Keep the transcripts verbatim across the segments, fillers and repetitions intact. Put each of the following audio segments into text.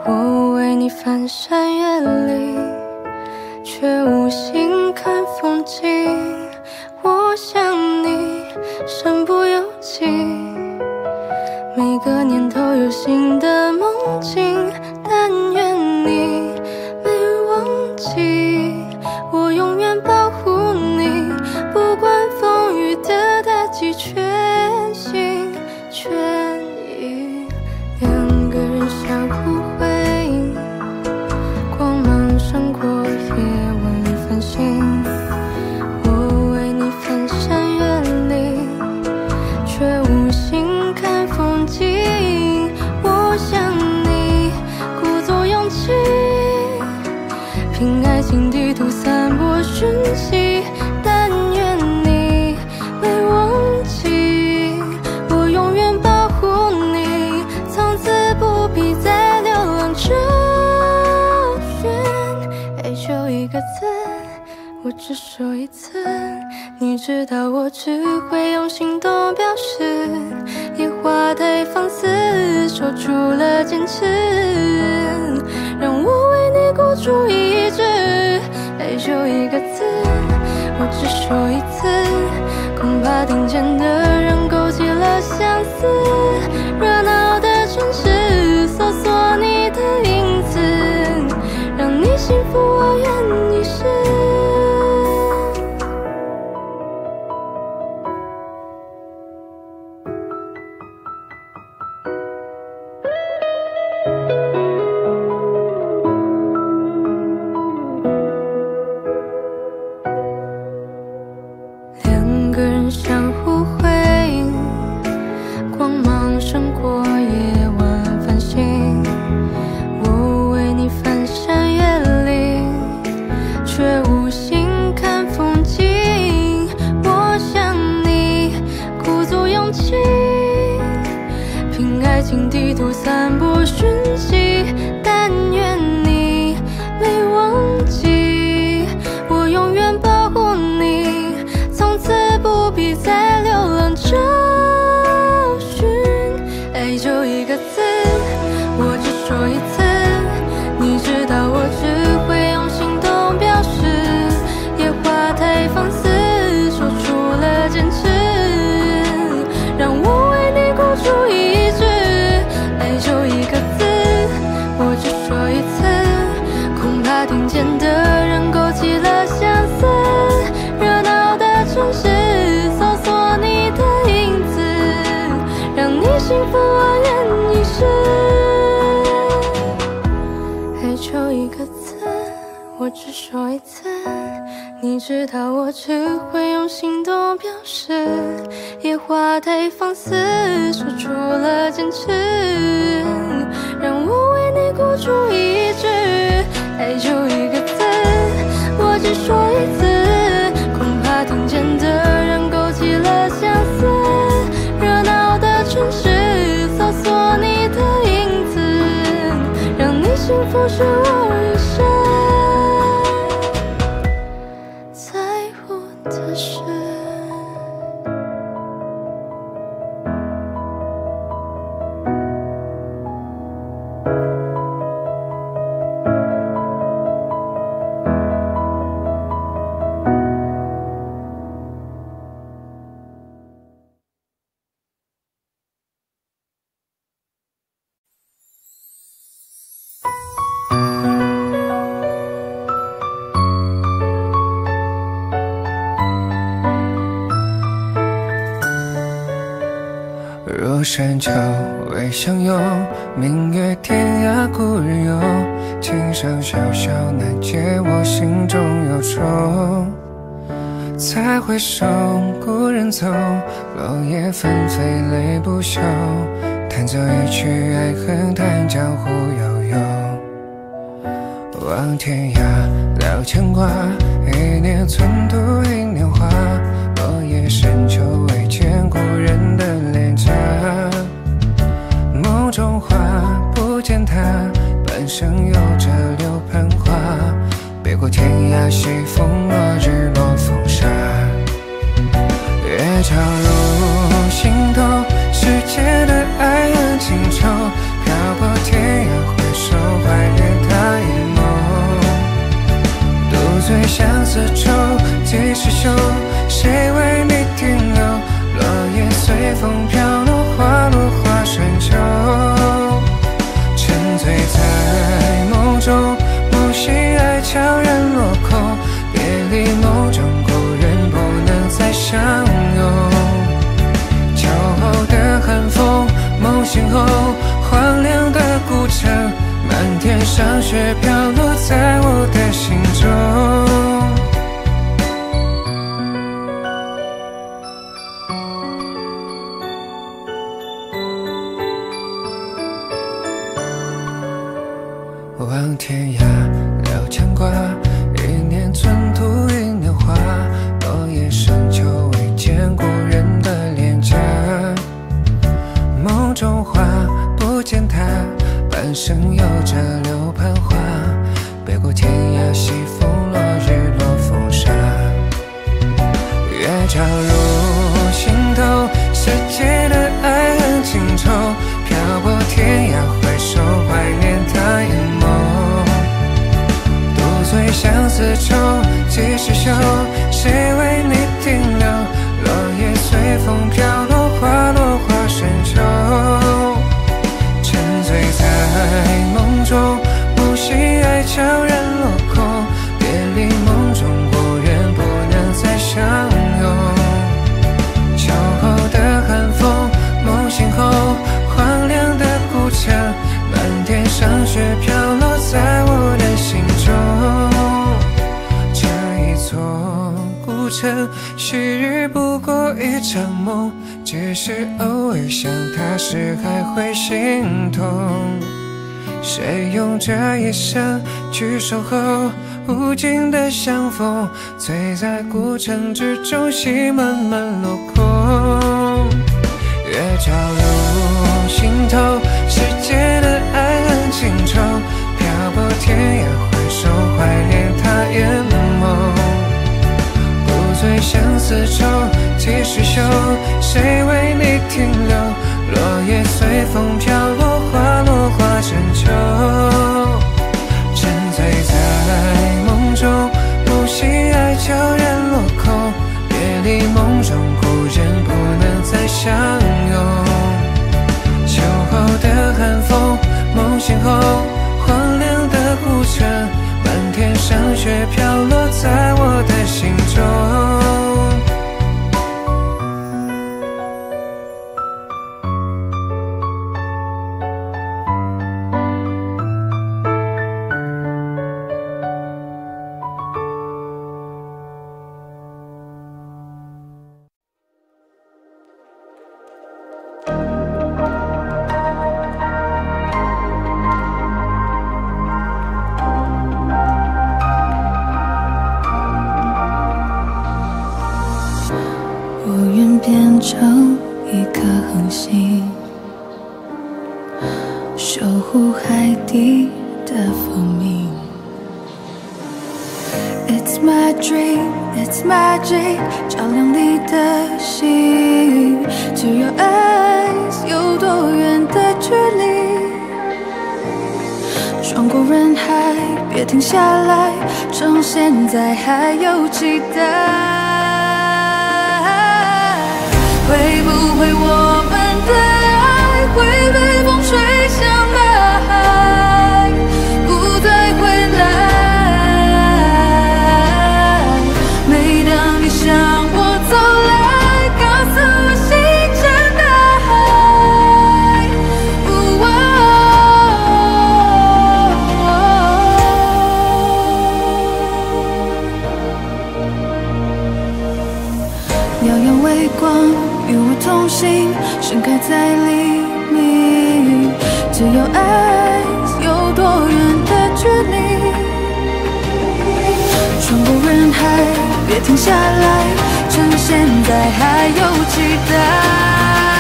我为你翻山越岭，却无心看风景。我想你身不由己，每个年头有新的梦境，但愿你没忘记，我永远保护你，不管风雨的打击，全心全意。两个人相互辉映，光芒胜过夜晚繁星。我为你翻山越岭，却无心看风景。我想你故作勇气，凭爱情地图散播讯息，但愿你没忘记，我永远保护你，从此不必再流浪找寻。爱就一个字，我只说一次，你知道我只会用行动表示，野花太放肆，守住了坚持，让我为你孤注一掷。爱就一个字，我只说一次，恐怕听见的人勾起了相思，热闹的城市搜索你的影子，让你幸福我愿一世。两个人相互辉映，光芒胜过夜晚繁星。我为你翻山越岭，却无心看风景。我想你鼓足勇气，凭爱情地图散播讯息，但愿你没忘记，我永远保护你，从此不必再流浪找寻。爱就一个字，我只说一次，你知道我只会用行动表示，野花太放肆，守住了坚持，让我为你孤注一掷。爱就一个字，我只说一次，恐怕听见的人勾起了相思，热闹的城市搜索你的影子，让你幸福我愿一世。爱就一个字，我只说一次，你知道我只会用行动表示，野花太放肆，守住了坚持，让我为你孤注一掷。爱就一个字，我只说一次，恐怕听见的人勾起了相思，热闹的城市搜索你的影子，让你幸福是我一生在乎的事。 若山丘未相拥，明月天涯故人游。琴声萧萧难解我心中忧愁。再回首，故人走，落叶纷飞泪不休。弹奏一曲爱恨，叹江湖悠悠。望天涯，聊牵挂，一念寸度一年华。落叶深秋，未见故人的脸颊。梦中花，不见他，半生有着柳盆花。别过天涯，西风落日落风沙。月照入心头，世间的爱恨情仇，漂泊天涯回首。 中，某些爱悄然落空，别离梦中故人不能再相拥。秋后的寒风，梦醒后荒凉的古城，漫天上雪飘落在我的心中。望天涯聊牵挂，一年寸土一年华，落叶深秋未见故人的脸颊。梦中花不见他，半生有着柳盼花，北过天涯西风落日落风沙。月照入心头，世界的爱恨情仇，漂泊天涯回首怀念他眼眸。独醉相思愁，几时休？谁为你停留？落叶随风飘落，花落花深秋。沉醉在梦中，梦醒爱悄然落空，别离梦中故人不能再相拥。秋后的寒风，梦醒后荒凉的古城，漫天上雪飘落在我的心中。这一座古城，昔日不过一场梦，只是偶尔想他时还会心痛。谁用这一生去守候无尽的相逢，醉在古城之中，心慢慢落空。月照入心头，世界的爱恨情仇，漂泊天涯回首怀念他眼眸。独醉相思愁，几时休？谁为你停留？落叶随风飘落，花落花深秋。沉醉在梦中，梦醒爱悄然落空，别离梦中故人不能再相拥。秋后的寒风，梦醒后荒凉的古城，漫天上雪飘落在我的心中。 变成一颗恒星，守护海底的蜂蜜。It's my dream, it's magic， 照亮你的心。To your eyes， 有多远的距离？穿过人海，别停下来，趁现在还有期待。会不会我们的爱会被风吹向大海，不再回来？每当你向我走来，告诉我星辰大海。哦哦，遥遥微光与我同行，盛开在黎明。只有爱有多远的距离？穿过人海，别停下来，趁现在还有期待。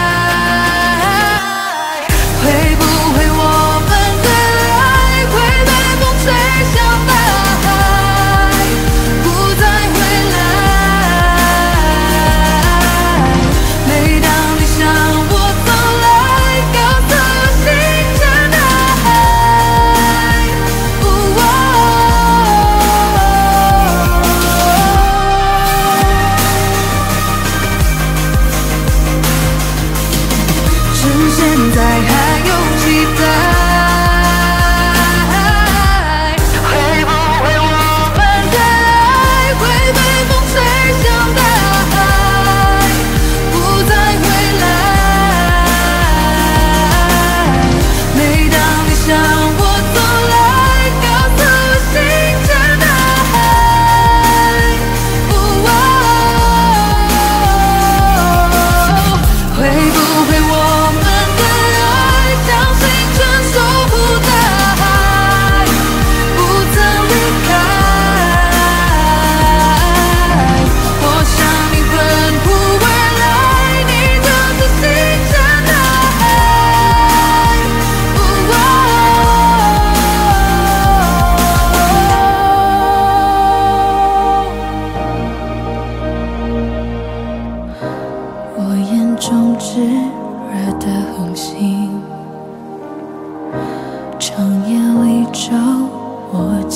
会不会我们的爱会被风吹向大海，不再回来？每当你向我走来，告诉我星辰大海。哦哦，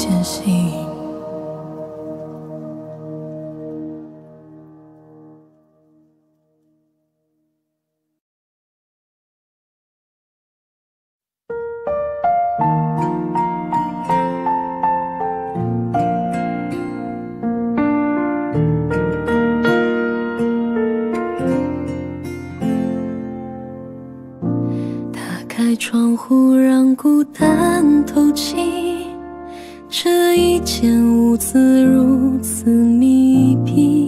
前行。窗户让孤单透气，这一间屋子如此密闭，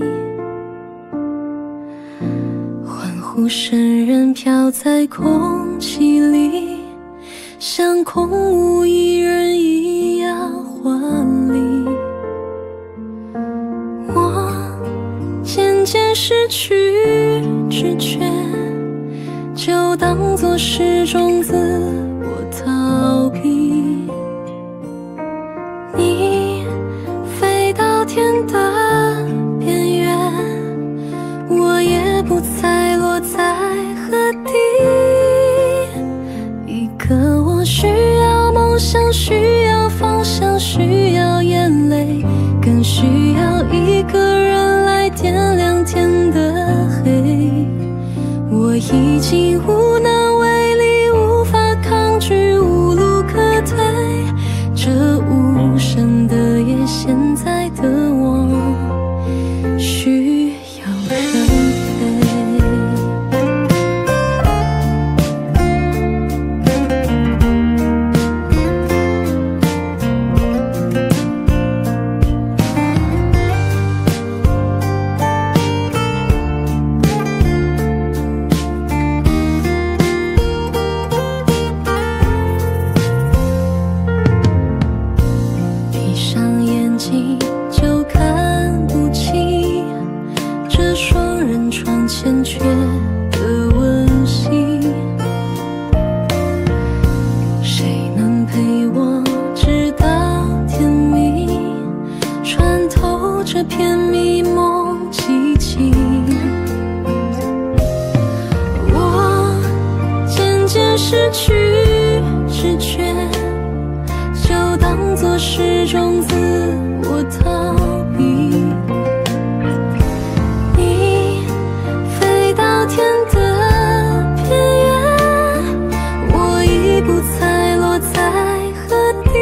欢呼声仍飘在空气里，像空无一人一样华丽。我渐渐失去知觉，就当作是种子，我逃避。你飞到天的边缘，我也不再落在河底。一个我需要梦想，需要方向，需要眼泪，更需要一个人来点亮天的黑。我已经无能为力，无法抗拒，无路可退。这无声的夜，现在的我需要人陪。欠缺的温馨，谁能陪我直到天明，穿透这片迷蒙寂静。我渐渐失去知觉，就当作是种子，我逃避。天的边缘，我已不再落在河底。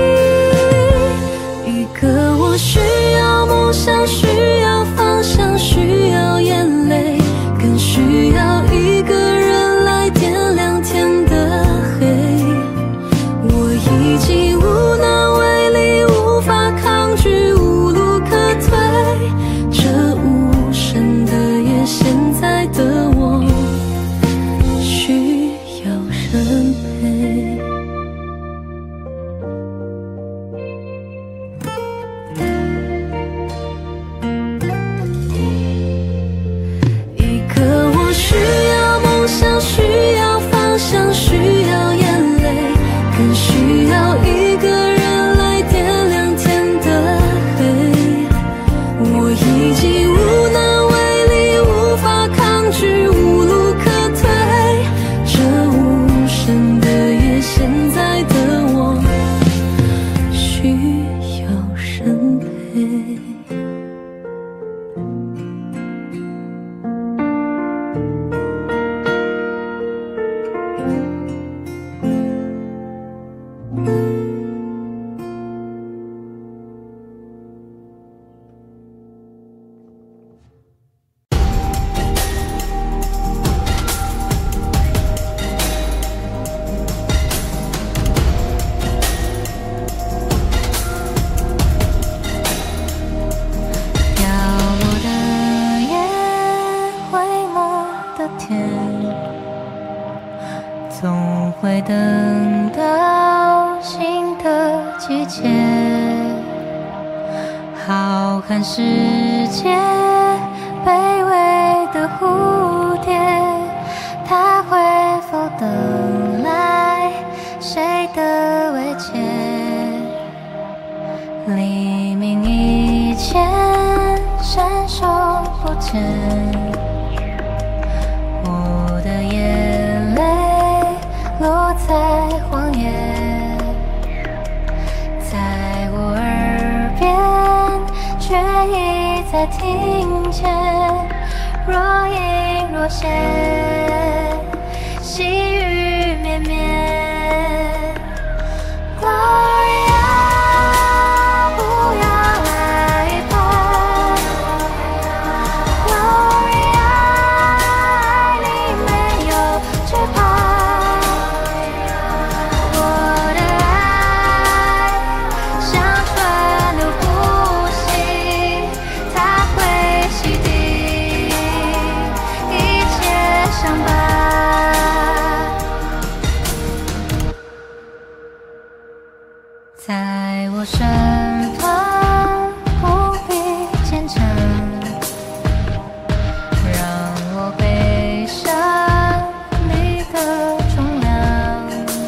一个我需要梦想，需要方向，需要眼泪，更需要一个人来点亮天的黑。我已经无能为力，无法抗拒，无路可退。这无声的夜，现在的我需要人陪。一个我需要梦想，需要方向，需要眼泪，更需要一个人来点亮天的黑。我已经无能为力，无法抗拒，无路可退。这无声的夜，现在的我需要人陪。总会等到新的季节，浩瀚世界，卑微的蝴蝶，它会否等来谁的慰藉？黎明以前，伸手不见。我的眼泪落在荒野，在我才听见，若隐若现，细雨绵绵。Gloria， 不要害怕 ，Gloria， 你没有惧怕。 在我身旁，不必坚强，让我背上你的重量。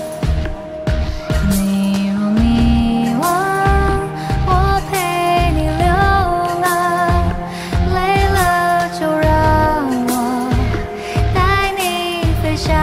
你若迷惘，我陪你流浪，累了就让我带你飞翔。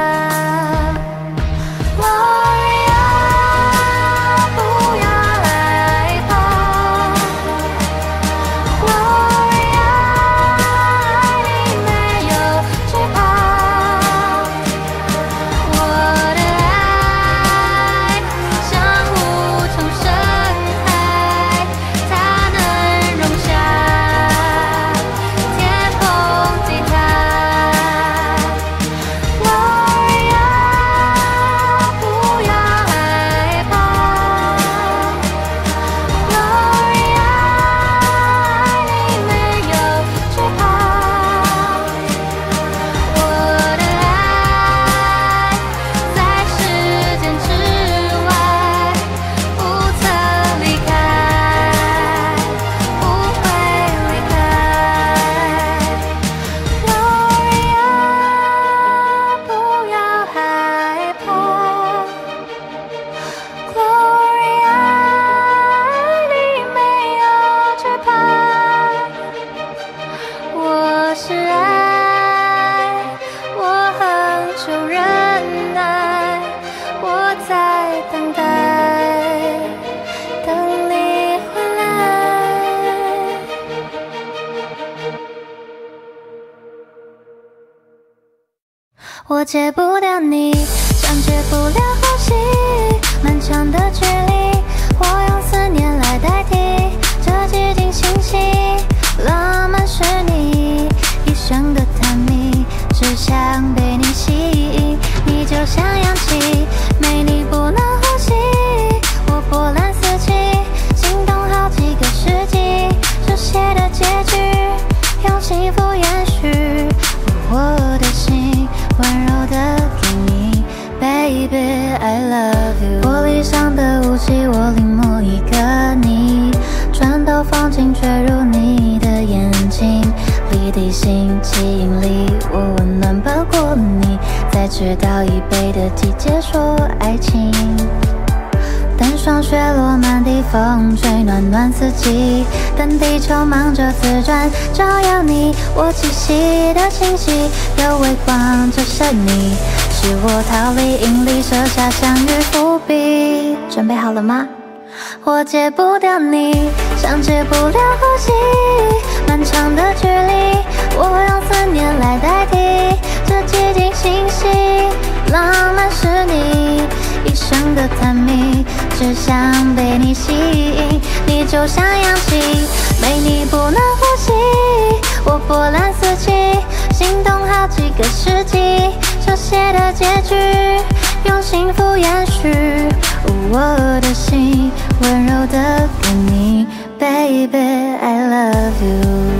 我戒不掉你，像戒不了呼吸，漫长的距离，我用思念来代替这寂静星系。浪漫是你一生的探秘，只想被你吸引，你就像氧气，没你不能呼吸。我波澜四起，心动好几个世纪，这写的结局，用幸福延续我的心。 温柔的给你 ，Baby I love you。玻璃上的雾气，我临摹一个你，穿透风景坠入你的眼睛，里地心吸引力，我温暖包裹你，在赤道以北的季节说爱情。 等霜雪落，满地风吹，暖暖四季。等地球忙着自转，照耀你我栖息的星系，有微光折射你，是我逃离引力，设下相遇伏笔。准备好了吗？我戒不掉你，像戒不了呼吸，漫长的距离，我用思念来代替这寂静星系。浪漫是你一生的探秘。 只想被你吸引，你就像氧气，没你不能呼吸。我波澜四起，心动好几个世纪，这写的结局，用幸福延续我的心，温柔的给你 ，Baby I love you。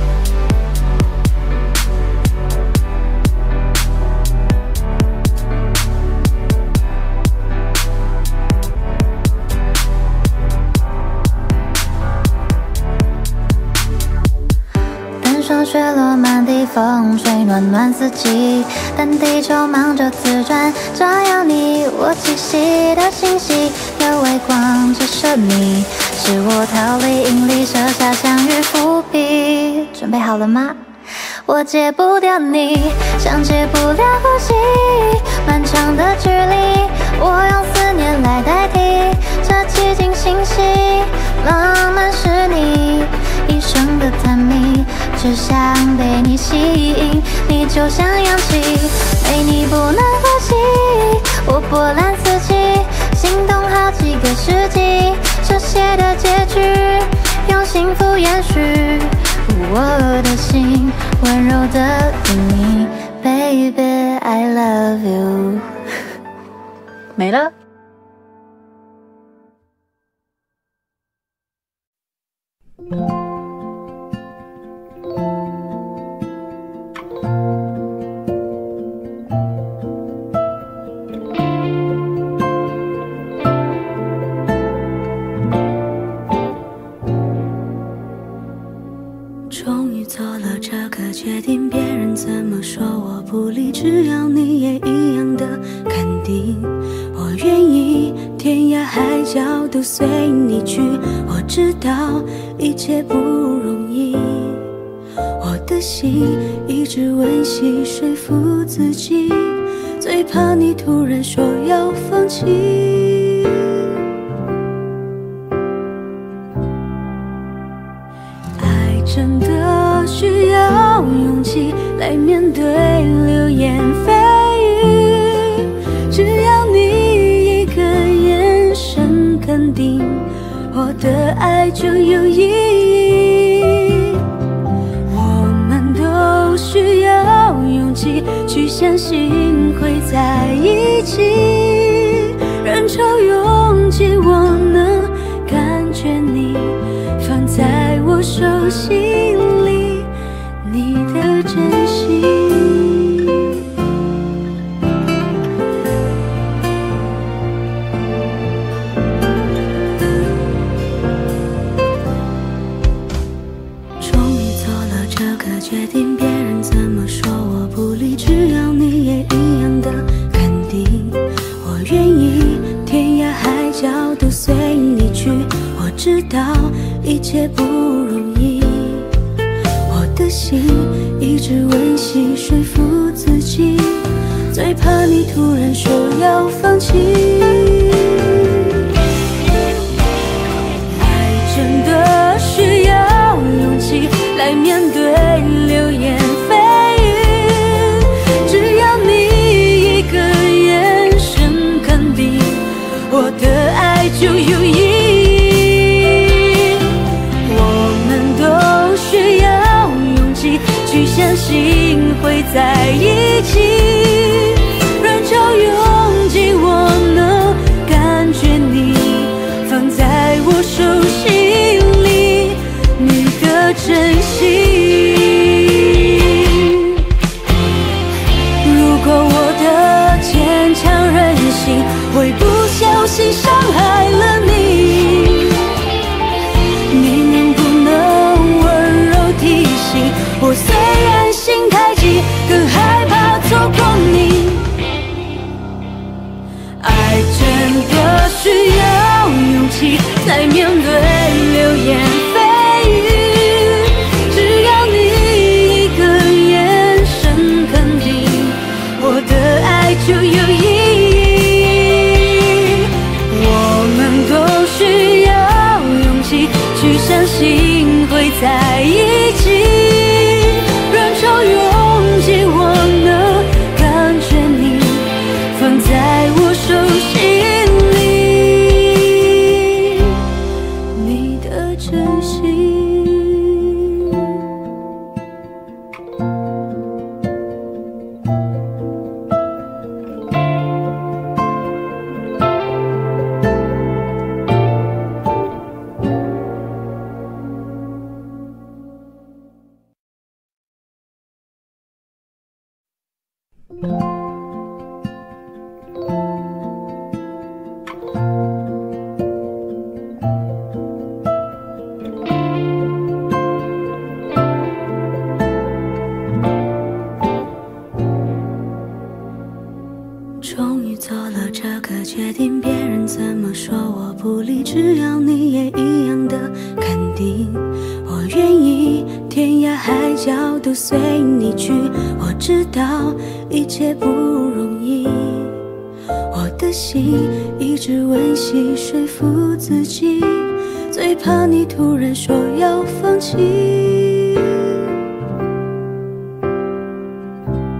霜雪落，满地风吹，暖暖四季。但地球忙着自转，照耀你我栖息的星系，有微光折射你，是我逃离引力，设下相遇伏笔。准备好了吗？我戒不掉你，像戒不了呼吸。漫长的距离，我用思念来代替这寂静星系。浪漫是你一生的就像氧气，没你不能呼吸。我波澜四起，心动好几个世纪，这写的结局，用幸福延续。我的心温柔的对你 ，Baby I love you。没了。 终于做了这个决定，别人怎么说我不理，只要你也一样的肯定。我愿意天涯海角都随你去，我知道一切不容易，我的心一直温习说服自己，最怕你突然说要放弃。爱真的需要勇气来面对流言蜚语，只要你一个眼神肯定，我的爱就有意义。我们都需要勇气去相信会在一起，人潮拥挤，我能感觉你放在我手心里，你的真心。终于做了这个决定，别人怎么说我不理，只要你也一样的肯定。我愿意天涯海角都随你去，我知道一切不容易，我的心一直温习说服自己，最怕你突然说要放弃。爱真的需要勇气来面对流言蜚语，只要你一个眼神肯定，我的爱就有意义。我们都需要勇气去相信会在一起，人潮拥挤，我能感觉你放在我手心里，你的真心。如果我的坚强任性会不小心伤害了你，你能不能温柔提醒我，虽然心太急，更害怕错过你。爱真的需要勇气来面对流言蜚语，只要你一个眼神肯定，我的爱就有意义。我们都需要勇气去相信会在一起，人潮拥挤，我能感觉你放在我手心里，你的真心。终于做了这个决定，别人怎么说我不理，只要你也一样的肯定。我愿意天涯海角都随你去，我知道一切不容易，我的心一直温习说服自己，最怕你突然说要放弃。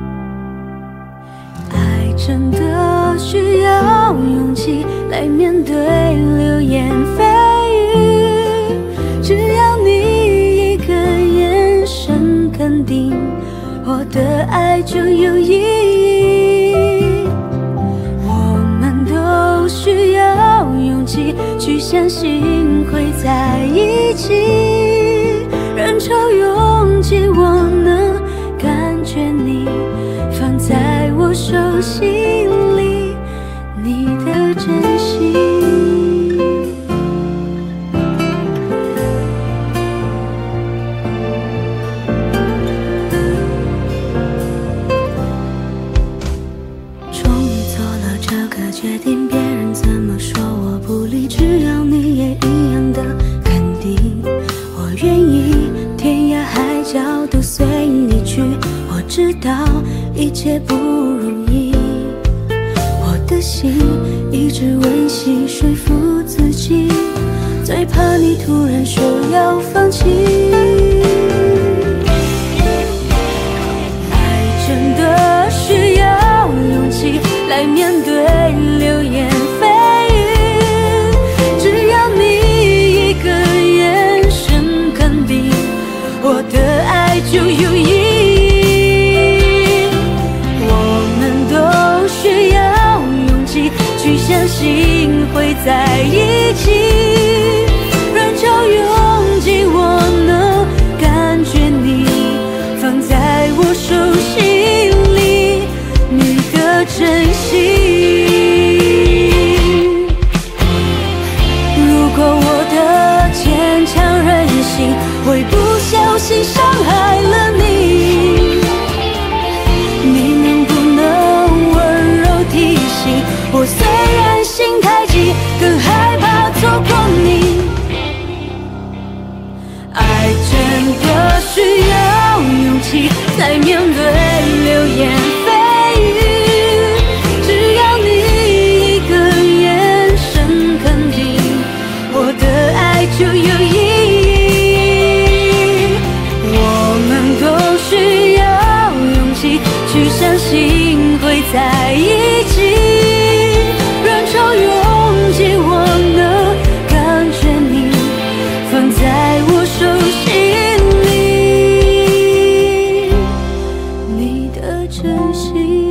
气来面对流言蜚语。只要你一个眼神肯定，我的爱就有意义。我们都需要勇气去相信会在一起，人潮拥挤，我能感觉你放在我手心里，你的真心。终于做了这个决定，别人怎么说我不理，只要你也一样的肯定，我愿意天涯海角都随你去。我知道一切不容易，我的心一直温习说服自己，最怕你突然说要放弃。爱真的需要勇气来面对流言蜚语，只要你一个眼神肯定，我的爱就有意义。我们都需要勇气去相信会在一起，人潮拥挤，我能感觉你放在我手心里，你的真心。如果我的坚强任性会不小心伤害了你，你能不能温柔提醒我，虽然心太急，更害怕错过你。爱真的需要勇气才面对流言蜚语，只要你一个眼神肯定，我的爱就有意义。我们都需要勇气去相信会在一起，人潮拥挤，我能感觉你放在我手心里，你的真心。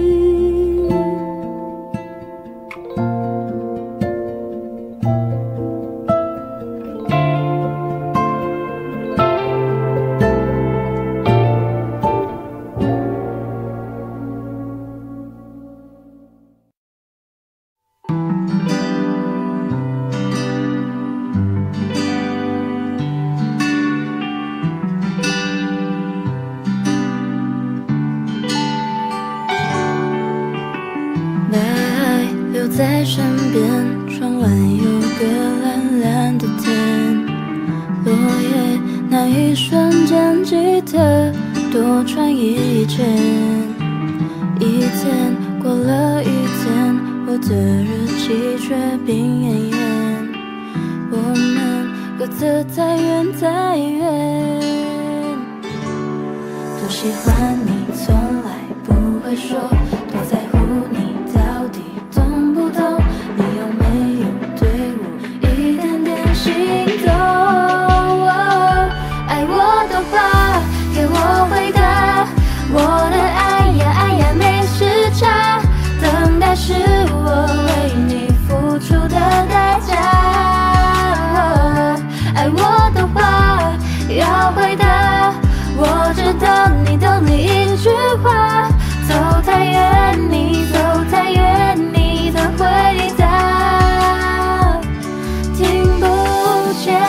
在身边，窗外有个蓝蓝的天，落叶那一瞬间记得多穿一件。一天过了一天，我的日记却冰奄奄，我们各自太远太远。多喜欢你，从来不会说，多在乎你到底懂不懂？你有没有对我一点点心动？哦、爱我的话，给我回答。我的爱呀爱呀没时差，等待是我为你付出的代价。哦、爱我的话要回答，我知道你懂你一句话。走太远，你走太远，你的回答听不见。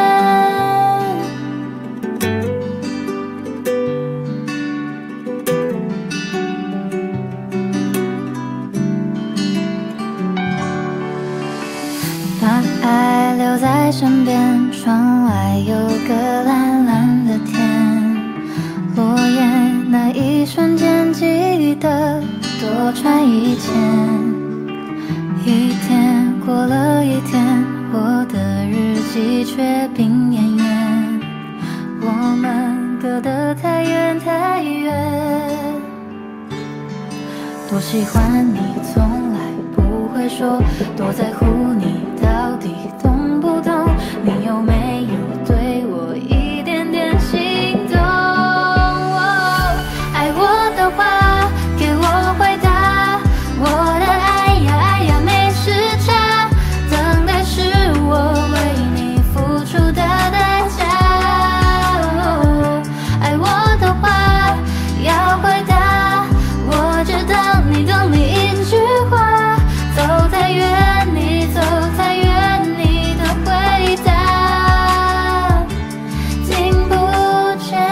把爱留在身边，窗外有个蓝蓝的天，落叶那一瞬间记得多穿一件。一天过了一天，我的日记却冰奄奄，我们隔得太远太远。多喜欢你，从来不会说，多在乎你到底懂不懂？你有没有对我一点点心动？哦，爱我的话给我回答，我的爱呀爱呀没时差，等待是我为你付出的代价。哦，爱我的话要回答，我知道你懂你一句话，走太远你走太远你的回答听不见。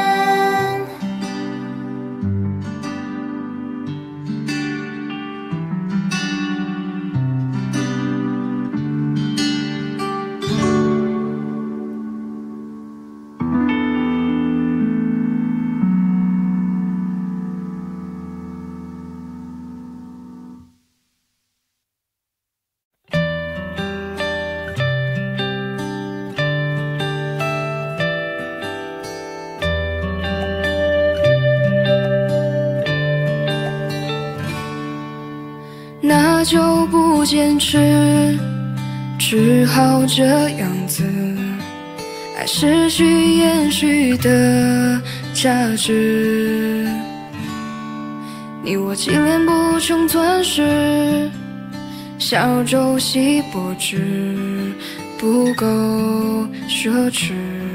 那就不坚持，只好这样子。爱是需延续的价值，你我纪念不穷钻石，小舟细薄纸不够奢侈。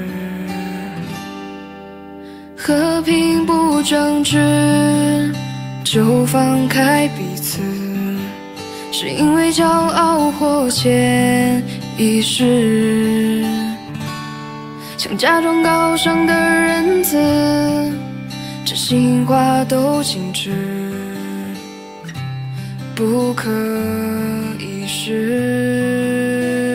和平不争执，就放开彼此，是因为骄傲或潜意识，想假装高尚的仁慈，真心话都静止，不可一世。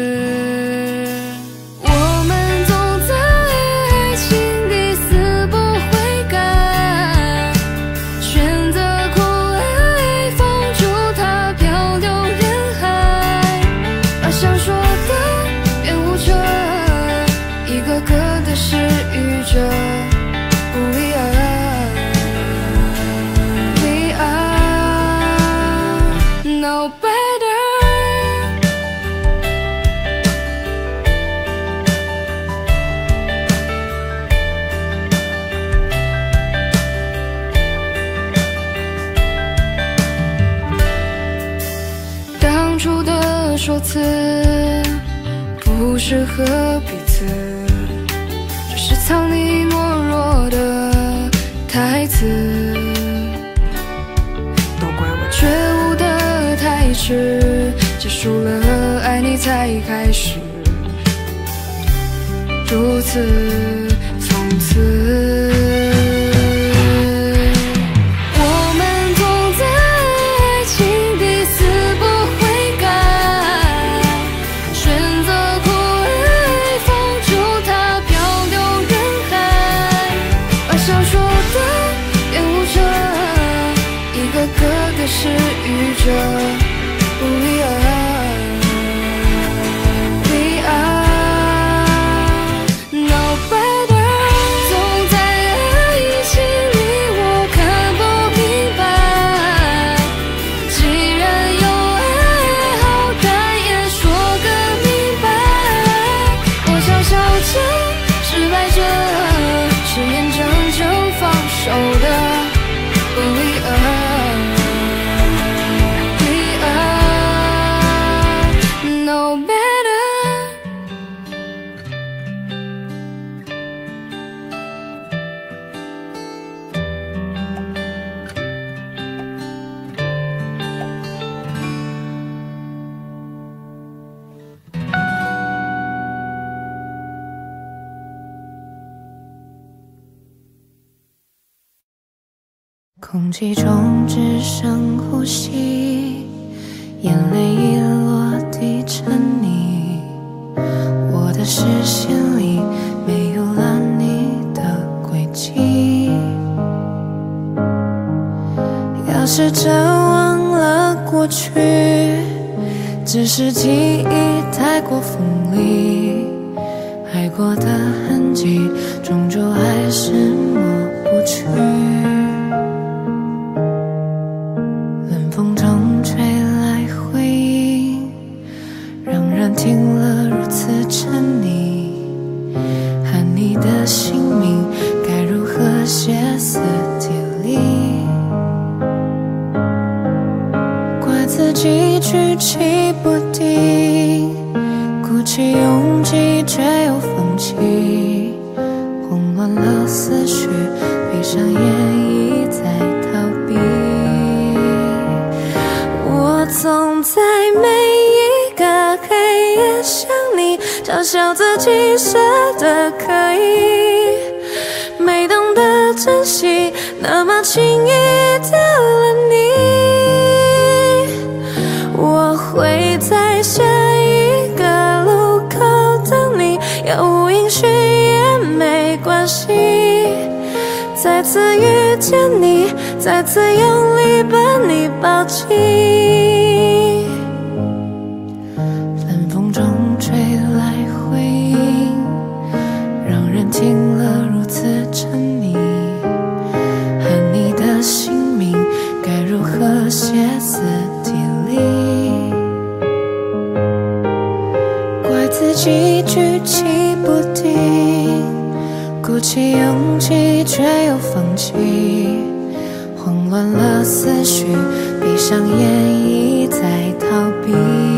我们总在爱情里死不悔改，选择苦爱，放逐它漂流人海，把想说的变无着，一个个的失语者。We are, we are no better。当初的说辞不适合彼此，只是藏匿懦弱的台词，都怪我觉悟的太迟，结束了爱你才开始，如此讽刺。我们总在爱情里死不悔改，选择苦爱，放逐它漂流人海，把想说的变无着，一个个的失语者。We are, we are no better。总在爱情里我看不明白，既然有爱，好歹也说个明白。我想笑着失败者，是眼睁睁放手的。We are, we are no better。空气中只剩呼吸，眼泪已落地成泥，我的视线里没有了你的轨迹。要试着忘了过去，只是记忆太过锋利，爱过的痕迹终究还是抹不去。冷风中吹来回忆， 挤却又放弃，慌乱了思绪，闭上眼已在逃避。我总在每一个黑夜想你，嘲笑自己舍得可以，没懂得珍惜，那么轻易丢了你。我会在下一个路口等你，杳无音讯也没关系，再次遇见你，再次用力把你抱紧。冷风中吹来回音，让人听了如此沉迷，和你的姓名该如何歇斯底里，怪自己举棋不定，鼓起勇气却又放弃，慌乱了思绪，闭上眼已在逃避。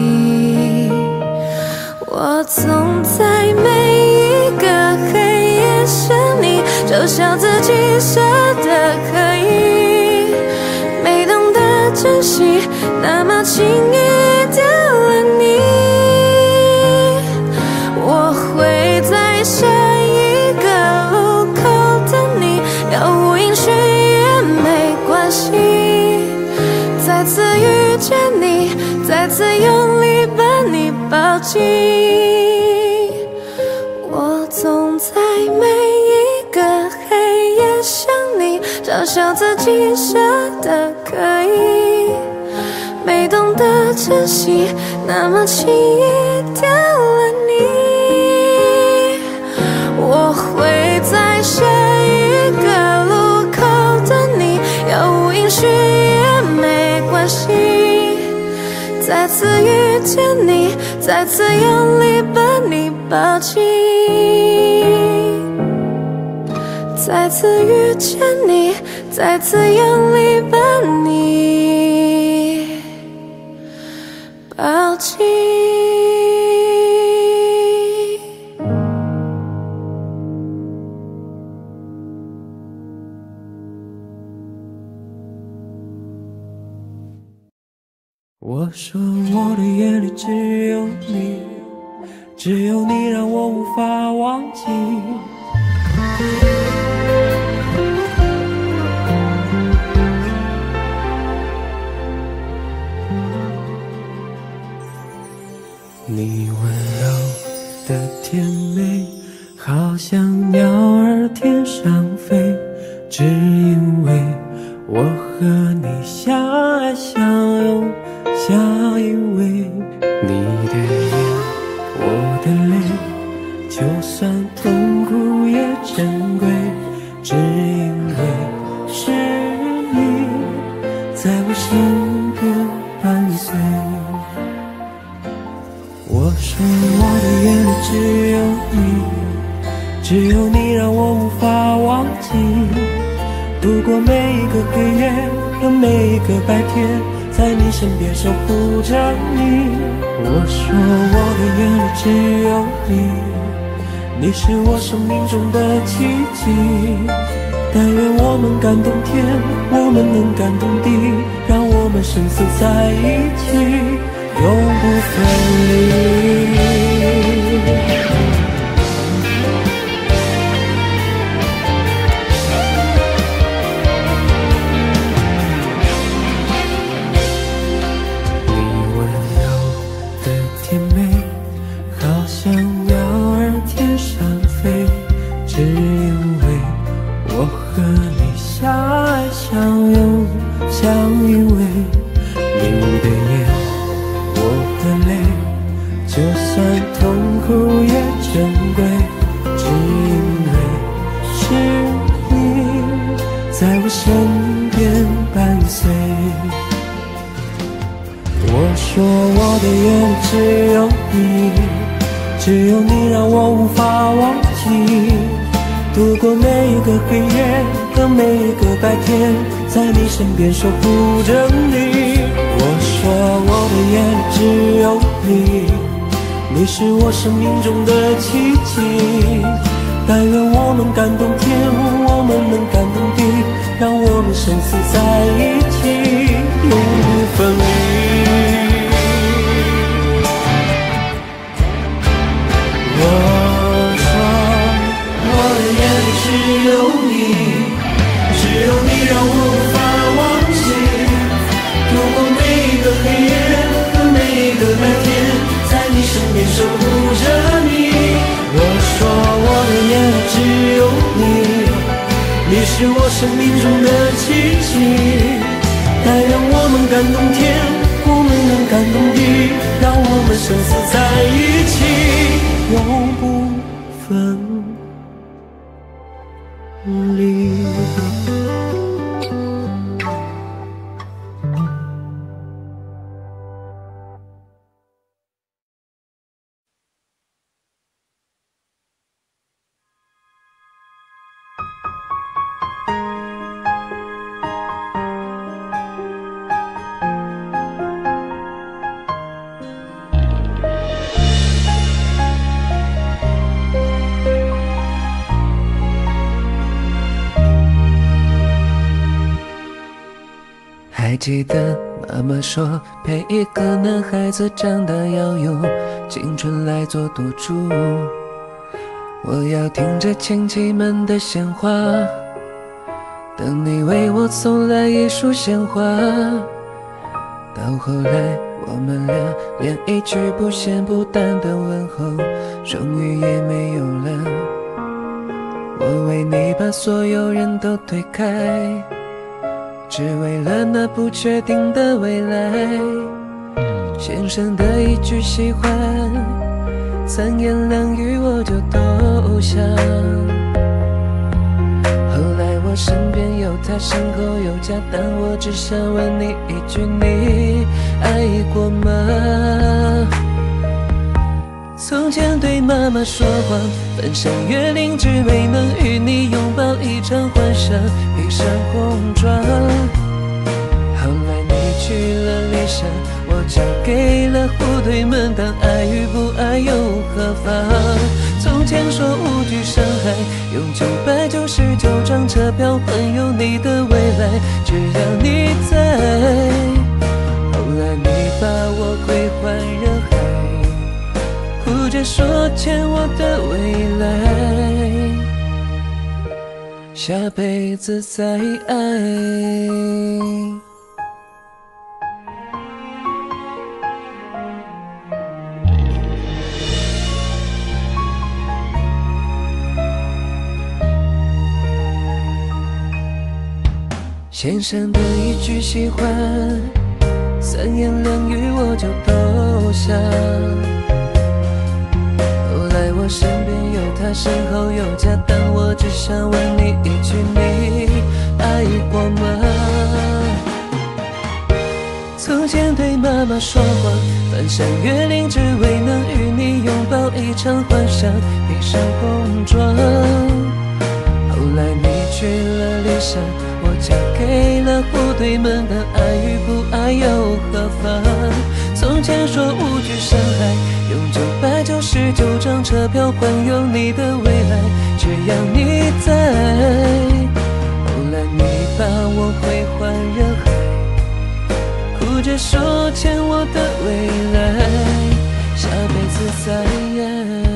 我总在每一个黑夜想你，嘲笑自己舍得可以，没懂得珍惜，那么轻易丢了你。我会在下一个路口等你，杳无音讯也没关系，再次遇见你，再次用力把你抱紧。我总在每一个黑夜想你，嘲笑自己舍得可以，没懂得珍惜，那么轻易丢了你。我会在下一个路口等你，杳无音讯也没关系，再次遇见你，再次用力把你抱紧。再次遇见你，再次用力把你抱紧。 我说我的眼里只有你，只有你让我无法忘记。你温柔的甜美，好像鸟儿天上飞，只因为我和你相爱相拥，相依偎。你的眼，我的泪，就算痛苦也珍贵，只因为是你在我身边伴随。我说我的眼里只有你，只有你让我无法忘记，度过每一个黑夜和每一个白天，在你身边守护着你。我说我的眼里只有你，你是我生命中的奇迹。但愿我们感动天，我们能感动地，让我们生死在一起，永不分离。只有你，只有你让我无法忘记，度过每一个黑夜和每一个白天，在你身边守护着你。我说我的眼里只有你，你你是我生命中的奇迹。但愿我们感动天，我们能感动地，让我们生死在一起，永不分离。我说我的眼里只有你，只有你让我无法忘记，度过每一个黑夜和每一个白天，在你身边守护着你。我说我的眼里只有你，你是我生命中的奇迹。但愿我们感动天，我们能感动地，让我们生死在一起，永不分离。 还记得妈妈说，陪一个男孩子长大要用青春来做赌注。我要听着亲戚们的闲话，等你为我送来一束鲜花。到后来我们俩连一句不咸不淡的问候终于也没有了。我为你把所有人都推开，只为了那不确定的未来。先生的一句喜欢，三言两语我就投降。后来我身边有他，身后有家，但我只想问你一句，你爱过吗？从前对妈妈说谎，翻山越岭，只为能与你拥抱一场幻想，披上红妆。后来你去了理想，我交给了部队们，但爱与不爱又何妨？从前说无惧伤害，用九百九十九张车票环游你的未来，只要你在。后来你把我归还人海，哭着说欠我的未来，下辈子再爱。先生的一句喜欢，三言两语我就投降。后来我身边有他，身后有家，但我只想问你一句，你爱过吗？从前对妈妈说谎，翻山越岭，只为能与你拥抱一场幻想，披上红妆。后来你去了理想，我交给了部队们，但爱与不爱又何妨？从前说无惧伤害，用九百九十九张车票环游你的未来，只要你在。后来你把我归还人海，哭着说欠我的未来，下辈子再爱。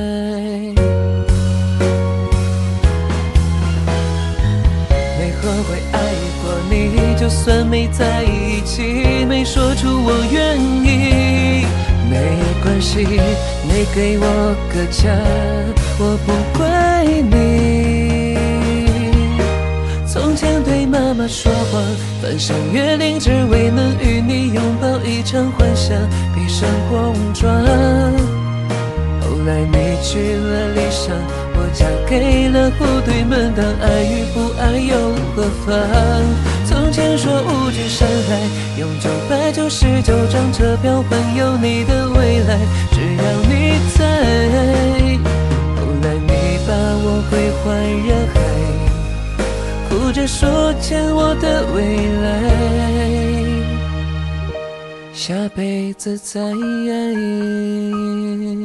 后悔爱过你，就算没在一起，没说出我愿意，没关系，没给我个家，我不怪你。从前对妈妈说谎，翻山越岭，只为能与你拥抱一场幻想，披上红妆。后来你去了理想，我交给了部队们，但爱与不爱又何妨？从前说无惧伤害，用九百九十九张车票环游你的未来，只要你在。后来你把我归还人海，哭着说欠我的未来， 下辈子再演绎。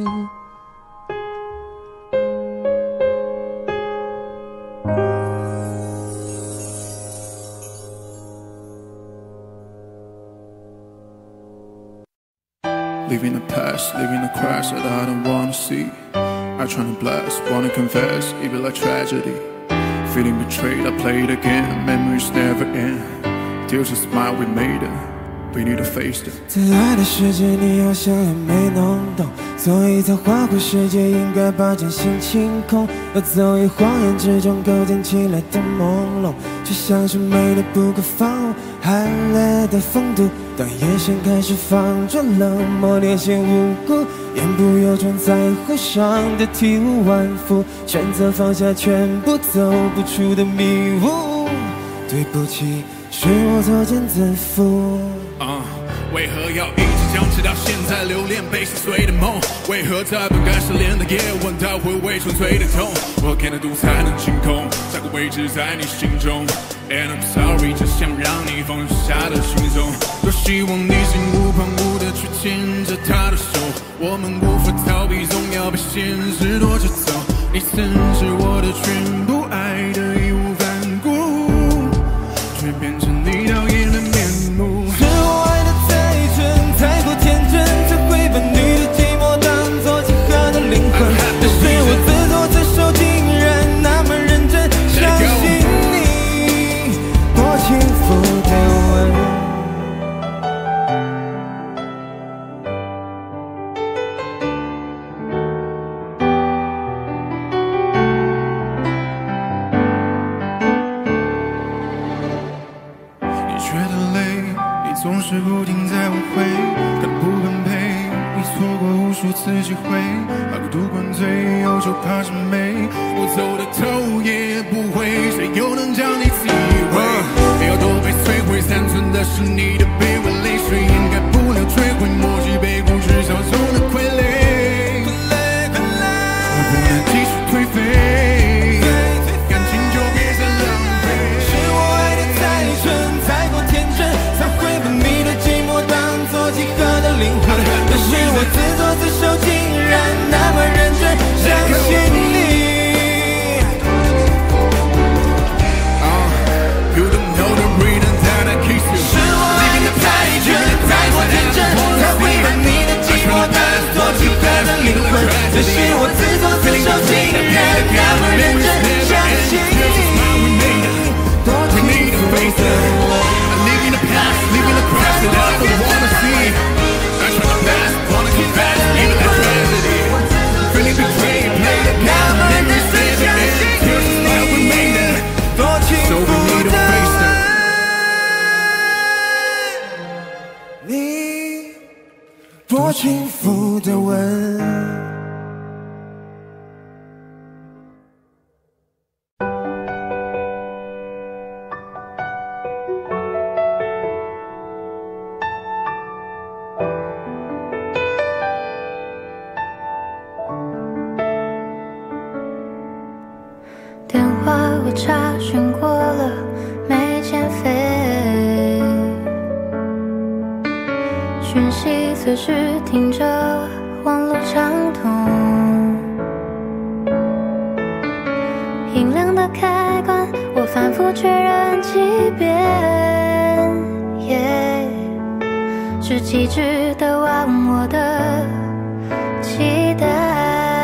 Living the past, living the crash that I don't wanna see. I tryna blast, wanna confess, even like tragedy. Feeling betrayed, I play it again. Memories never end. Tears a smile, we made it. We need to face it. 在爱的世界，你好像也没弄懂，所以在花花世界应该把真心清空。要走于谎言之中构建起来的朦胧，就像是美的不可方物，寒烈的风度。当眼神开始放着冷漠，略显无辜，言不由衷，在回上的体无完肤，选择放下全部走不出的迷雾。对不起，是我作茧自缚。 Uh, 为何要一直将直到现在留恋被撕碎的梦？为何在本该失恋的夜晚，它会为纯粹的痛？我看得度才能清空，找个位置在你心中。And I'm sorry， 只想让你放下的轻松。多希望你心无旁骛地去牵着他的手，我们无法逃避，总要被现实拖着走。你曾是我的全部，爱的义无反顾，却变成你讨厌的面目。 是我爱的太真，太过天真，才会把你的寂寞当作契合的灵魂。但是我自作自受，竟然那么认真，相信你多轻浮的吻。 总是不停在挽回，看不般配，你错过无数次机会，把孤独灌醉，忧愁怕是美。我走的头也不回，谁又能将你击毁？没有都被摧毁，残存的是你的卑微泪水，掩盖不了摧毁，默契被故事小中的傀儡。我不能继续颓废，感情就别再浪费。 是我爱的太纯，太过天真，才会把你的寂寞当作契合的灵魂。但是我自作自受，竟然那么认真，相信你。 You don't know the reason that I kiss you。 是我爱的太纯，太过天真，才会把你的寂寞当作契合的灵魂。但是我自作自受，竟然那么认真，相信你。多轻浮的吻。 Living the past, living the past that I don't wanna see. I try my best, wanna confess, even that tragedy. Feeling betrayed, played the game, memories never end. Tears a smile, we made it. So we need to face it. 你多轻浮的吻。 电话我查询过了，没欠费。讯息随时听着，网络畅通。音量的开关，我反复确认几遍。Yeah， 是机智的忘我的期待。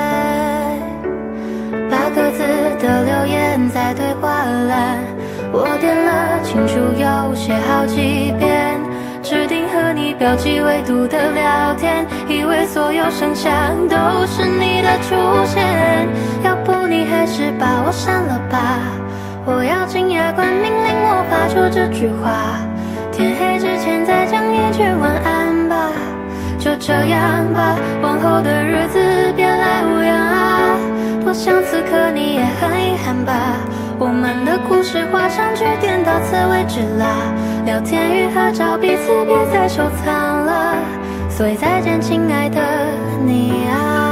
把各自的留言在对话栏，我点了清楚又写好几遍，指定和你标记纬度的聊天，以为所有声响都是你的出现。要不你还是把我删了吧，我要进牙关命令我发出这句话，天黑之前再讲一句晚安吧。就这样吧，往后的日子别来无恙啊。多想此刻你也很遗憾吧，我们的故事画上句点，到此为止啦。聊天与合照彼此别再收藏了，所以再见亲爱的你啊。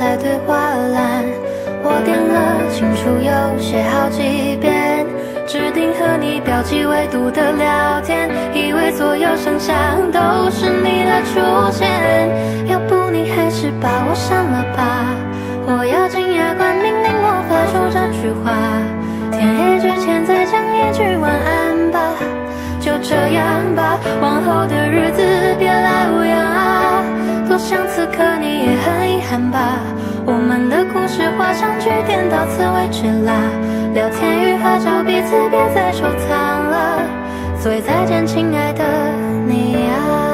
排队画栏，我点了清楚又写好几遍，指定和你标记纬度的聊天，以为所有声响都是你的出现。要不你还是把我删了吧，我咬紧牙关命令我发出这句话，天黑之前再讲一句晚安吧，就这样吧，往后的日子别来无恙啊，多想此刻你也很遗憾吧，我们的故事画上句点，到此为止啦，聊天与合照彼此别再收藏了，所以再见亲爱的你啊，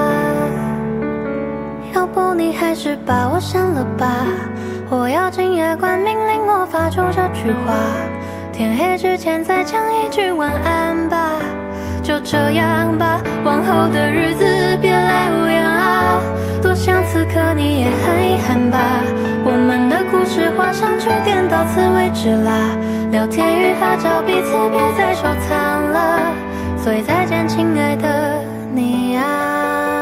要不你还是把我删了吧，我咬紧牙关命令我发出这句话，天黑之前再讲一句晚安吧，就这样吧，往后的日子别来无恙啊，多想此刻你也很遗憾吧，我们的故事画上句点，到此为止啦，聊天与合照彼此别再收藏了，所以再见亲爱的你啊。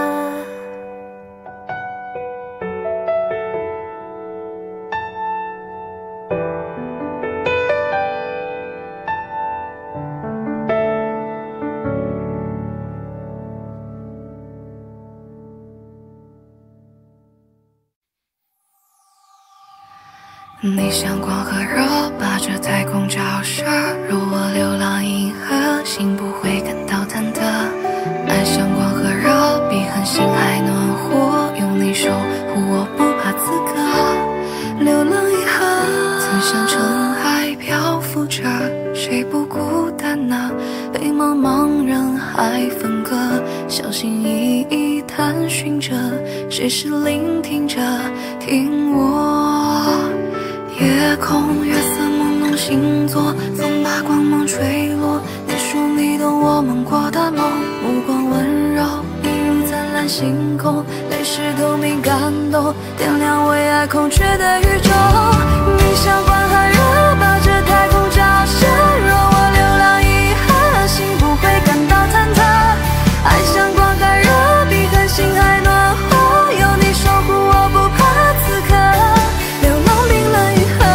你像光和热，把这太空照射，如我流浪银河，心不会感到忐忑。爱像光和热，比恒星还暖和，用你守护我不怕此刻。流浪银河，曾像尘海漂浮着，谁不孤单啊？被茫茫人海分割，小心翼翼探寻着，谁是聆听着，听我。夜空，月色朦胧星座，风把光芒吹落。你说你懂我们过的梦，目光温柔，一如灿烂星空，泪湿透明感动，点亮为爱空缺的宇宙。你像光和热，把这太空照射，若我流浪银河，心不会感到忐忑。爱像光和热，比恒星还暖和，有你守护我不怕此刻。流浪冰冷银河。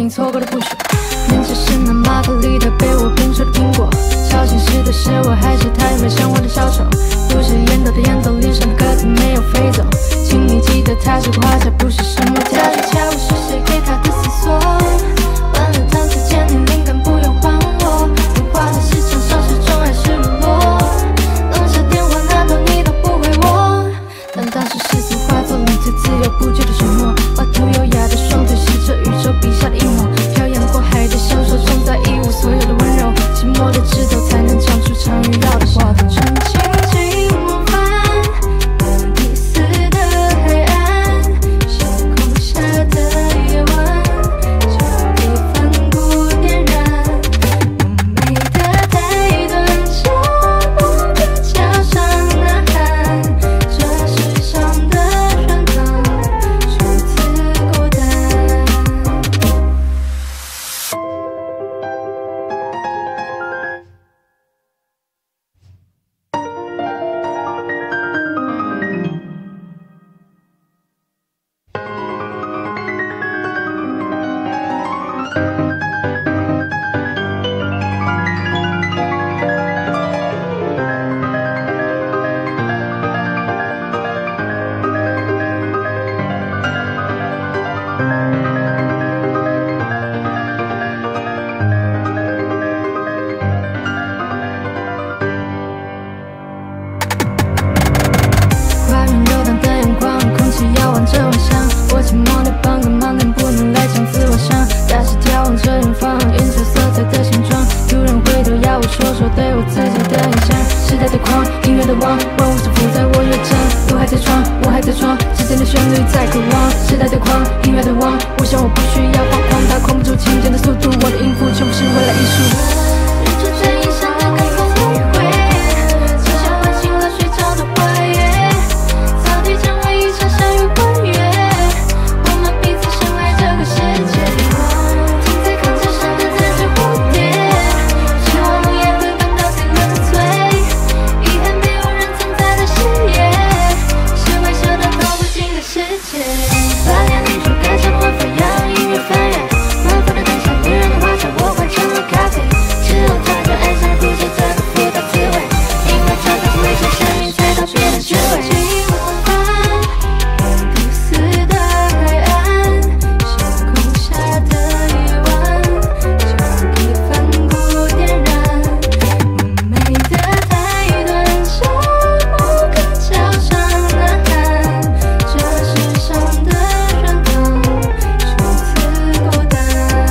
影错过的不许。面前是那玛格丽特被我变成的苹果，超现实的是我还是他有没有想我的小丑，不是烟斗的烟斗，脸上的鸽子没有飞走，请你记得他是个画家，不是什么家的家，我是谁给他的思索，完了谈之前你灵感不用还我，你画的是墙上始终还是落落，弄下电话难道你都不回我，但当时世俗化作你最自由不羁的沉默，画图优雅的双腿是这宇宙笔下的阴谋，漂洋过海的享受重在一无所有的温柔，寂寞的枝头才能长出常遇到的花朵。纯情景梦幻，有第四的黑暗，星空下的夜晚，就给梵谷点燃。我美的太短，这某个桥上呐喊，这世上的人能如此孤单。花园游荡的阳光，空气要往这方向，我寂寞的半个盲点不能来强自我想，大是眺望着远方，颜色色彩的形状，突然回头要我说说对我自己的印象，时代的狂，音乐的网，万物是浮在我乐章，路还在闯，我还在闯，之间的旋律在渴望，时代的狂，音乐的网，我想我不需要放狂，它控不住琴键的速度，我的音符全部是为了艺术。日出在异乡的感风体会，就像唤醒了睡着的花叶，草地将会一场山雨欢悦，我们彼此深爱这个世界，停在靠墙上的这只蝴蝶，希望梦也会感到最冷醉，遗憾没有人存在的视野，是微笑的透不尽的世界，把两女主歌唱花飞扬，音乐翻燃，满腹的当下女人的花茶我换成了咖啡，只有他就爱上不知这个复杂滋味，因为他的微笑生命才到别人趣味。有第四的黑暗，星空下的夜晚，就给梵谷点燃。我美的太短，这某个桥上呐喊，这世上的人能如此孤单。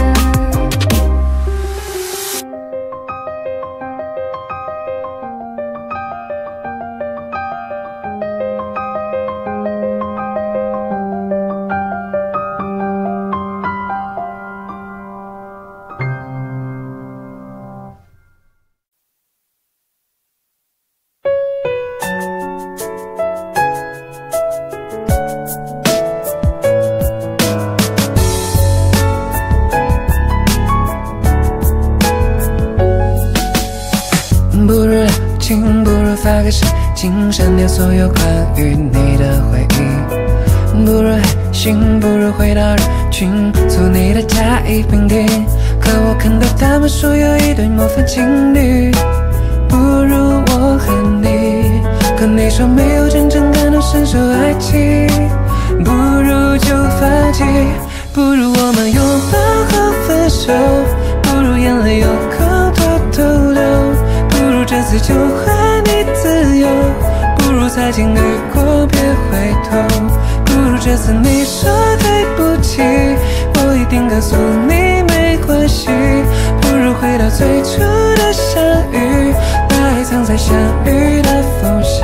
不如聊情，不如发个神经，删掉所有关于你的回忆。不如黑心，不如回到人群，做你的甲乙丙丁。可我看到他们说有一对模范情侣，不如我和你。可你说没有真正感同身受爱情，不如就放弃。不如我们拥抱后分手，不如眼泪有空偷偷流。不如这次就还你自由，不如擦肩而过别回头。不如这次你说对不起，我一定告诉你没关系。不如回到最初的相遇，把爱藏在相遇的缝隙。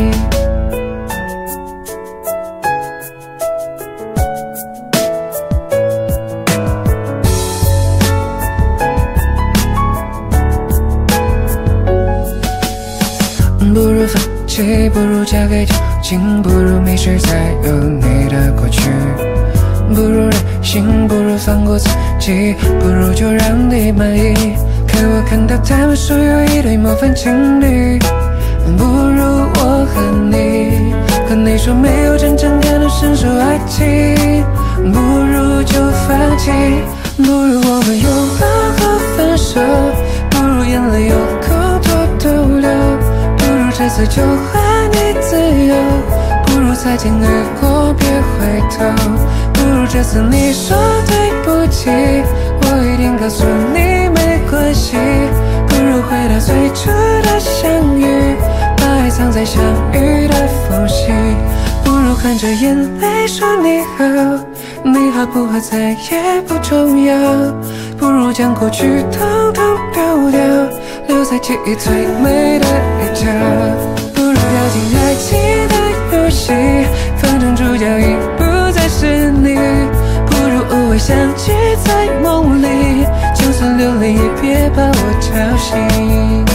不如放弃，不如交给酒精，不如迷失在有你的过去。不如任性，不如放过自己，不如就让你满意。可我看到他们说有一对模范情侣，不如我和你。可你说没有真正感同身受爱情，不如就放弃。 不如我们拥抱后分手，不如眼泪有空多逗留，不如这次就还你自由，不如擦肩而过别回头，不如这次你说对不起，我一定告诉你没关系，不如回到最初的相遇，把爱藏在相遇的缝隙，不如含着眼泪说你好，你好不好再也不重要，不如将过去统统丢掉，留在记忆最美的一角，不如掉进爱情的游戏，反正主角已不再是你，不如偶尔相聚在梦里，就算流泪也别把我吵醒。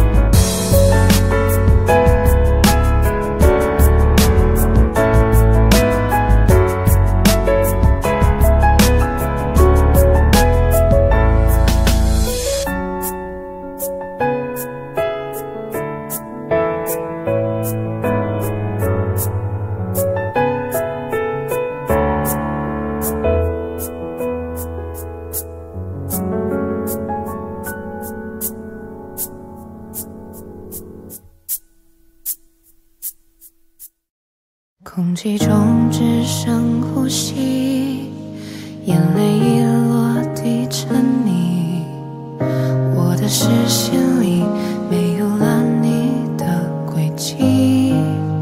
空气中只剩呼吸，眼泪已落地成泥，我的视线里没有了你的轨迹，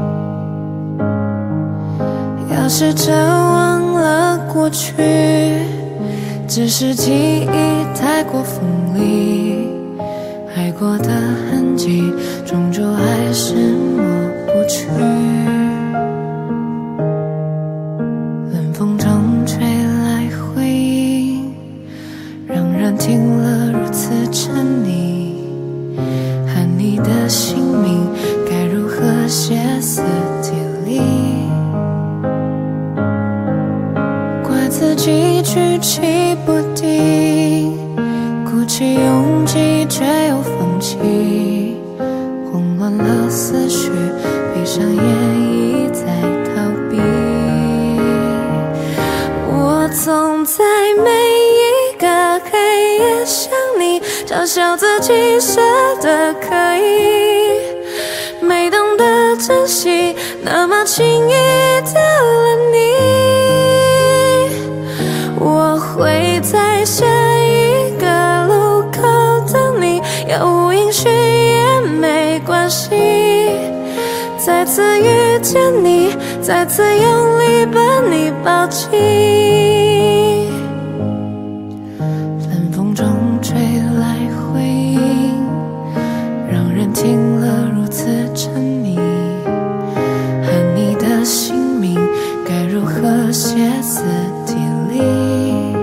要试着忘了过去，只是记忆太过锋利，爱过的痕迹终究还是抹不去，风中吹来回音，让人听了如此沉溺，和你的姓名该如何歇斯底里，怪自己举棋不定，鼓起勇气却又放弃，慌乱了思绪，闭上眼已在逃避，我总在每一个黑夜想你，嘲笑自己舍得可以，没懂得珍惜，那么轻易丢了你，我会在下一个路口等你，杳无音讯也没关系，再次遇见你，再次用力把你抱紧，冷风中吹来回音，让人听了如此沉迷，和你的姓名该如何歇斯底里，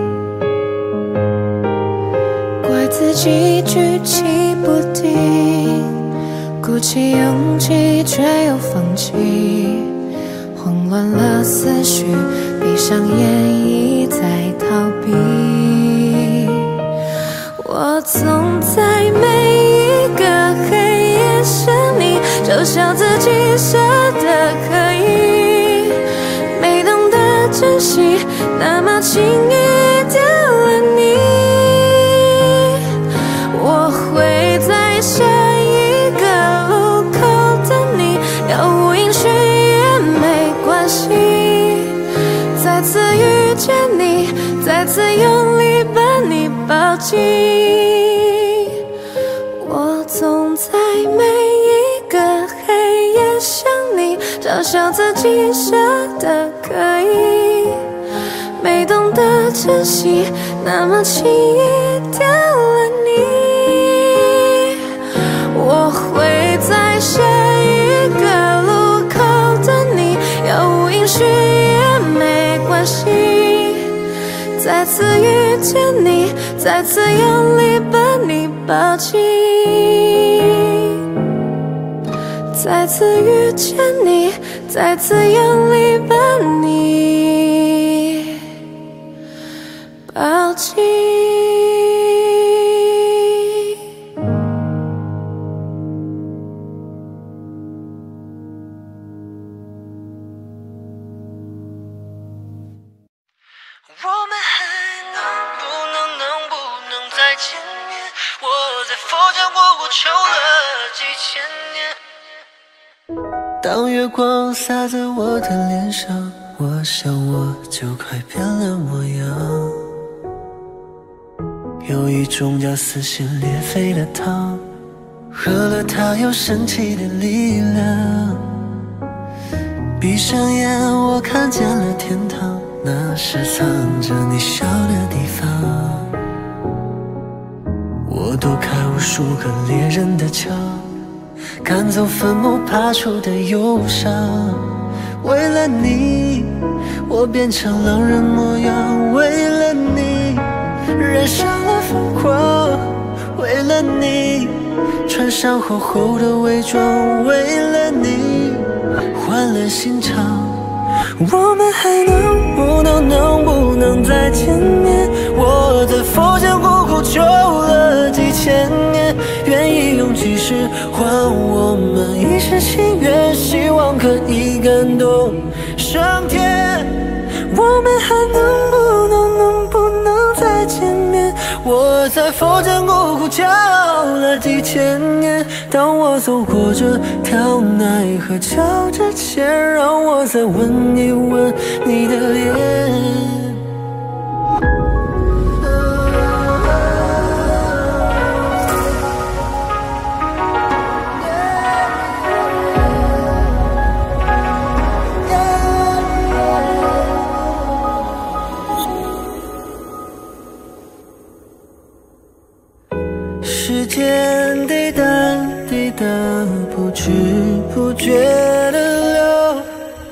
怪自己举棋不定，鼓起勇气却又放弃，慌乱了思绪，闭上眼已在逃避，我总在每一个黑夜想你，嘲笑自己舍得可以，没懂得珍惜，那么轻易丢了你，我会在下一个路口等你，杳无音讯也没关系，再次遇见你，再次用力把你抱紧，我总在每一个黑夜想你，嘲笑自己舍得可以，没懂得珍惜，那么轻易丢了你，我会在下一个路口等你，杳无音讯也没关系，再次遇见你，再次用力把你抱紧，再次遇见你，再次用力把你抱紧。 我们还能不能见面。我在佛家过过求了几千年。当月光洒在我的脸上，我想我就快变了模样。有一种叫撕心裂肺的糖，喝了它有神奇的力量。闭上眼，我看见了天堂，那是藏着你笑的地方。我躲开无数个猎人的枪，赶走坟墓爬出的忧伤。为了你，我变成狼人模样。为了你，染上了疯狂。为了你，穿上厚厚的伪装。为了你，换了心肠。我们还能不能能不能再见面？我在佛前苦苦求了几千年，愿意用几世换我们一世情缘，希望可以感动上天。我们还能不能能不能再见面？我在佛前苦苦求了几千年，当我走过这条奈何桥之前，让我再吻一吻你的脸。时间滴答滴答，不知不觉的流，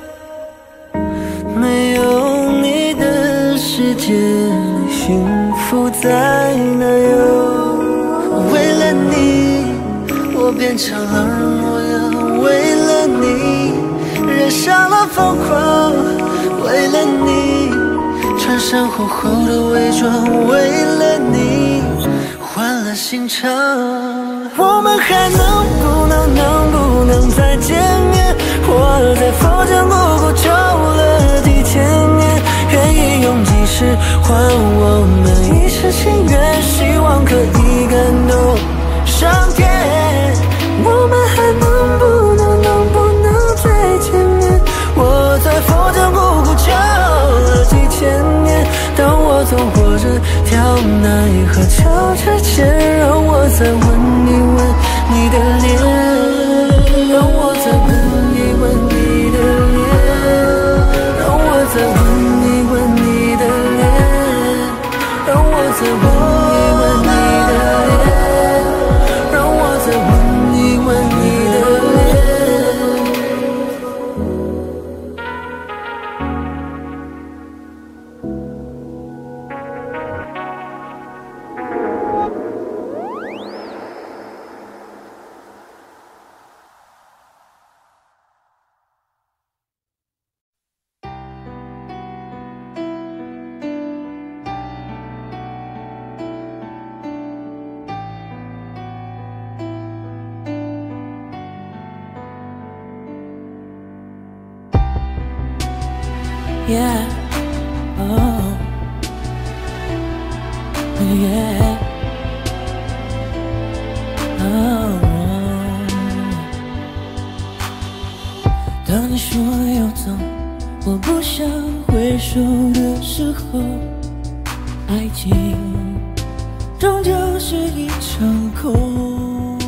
没有你的世界里幸福在哪有？为了你，我变成狼人模样。为了你，染上了疯狂。为了你，穿上厚厚的伪装。为了你，换了心肠。我们还能不能能不能再见面？我在佛前苦苦求了几千年，愿意用几世换我们一世情缘，希望可以感动上天。我们还能不能能不能再见面？我在佛前苦苦求了几千年，当我走过这条奈何桥之前，让我再吻一吻你的脸，让我再吻一吻你的脸，让我再吻一吻你的脸，让我再吻一吻你的脸，让我再吻一吻你的脸。Yeah, oh, yeah, oh. 当你说要走，我不想回首的时候，爱情终究是一场空。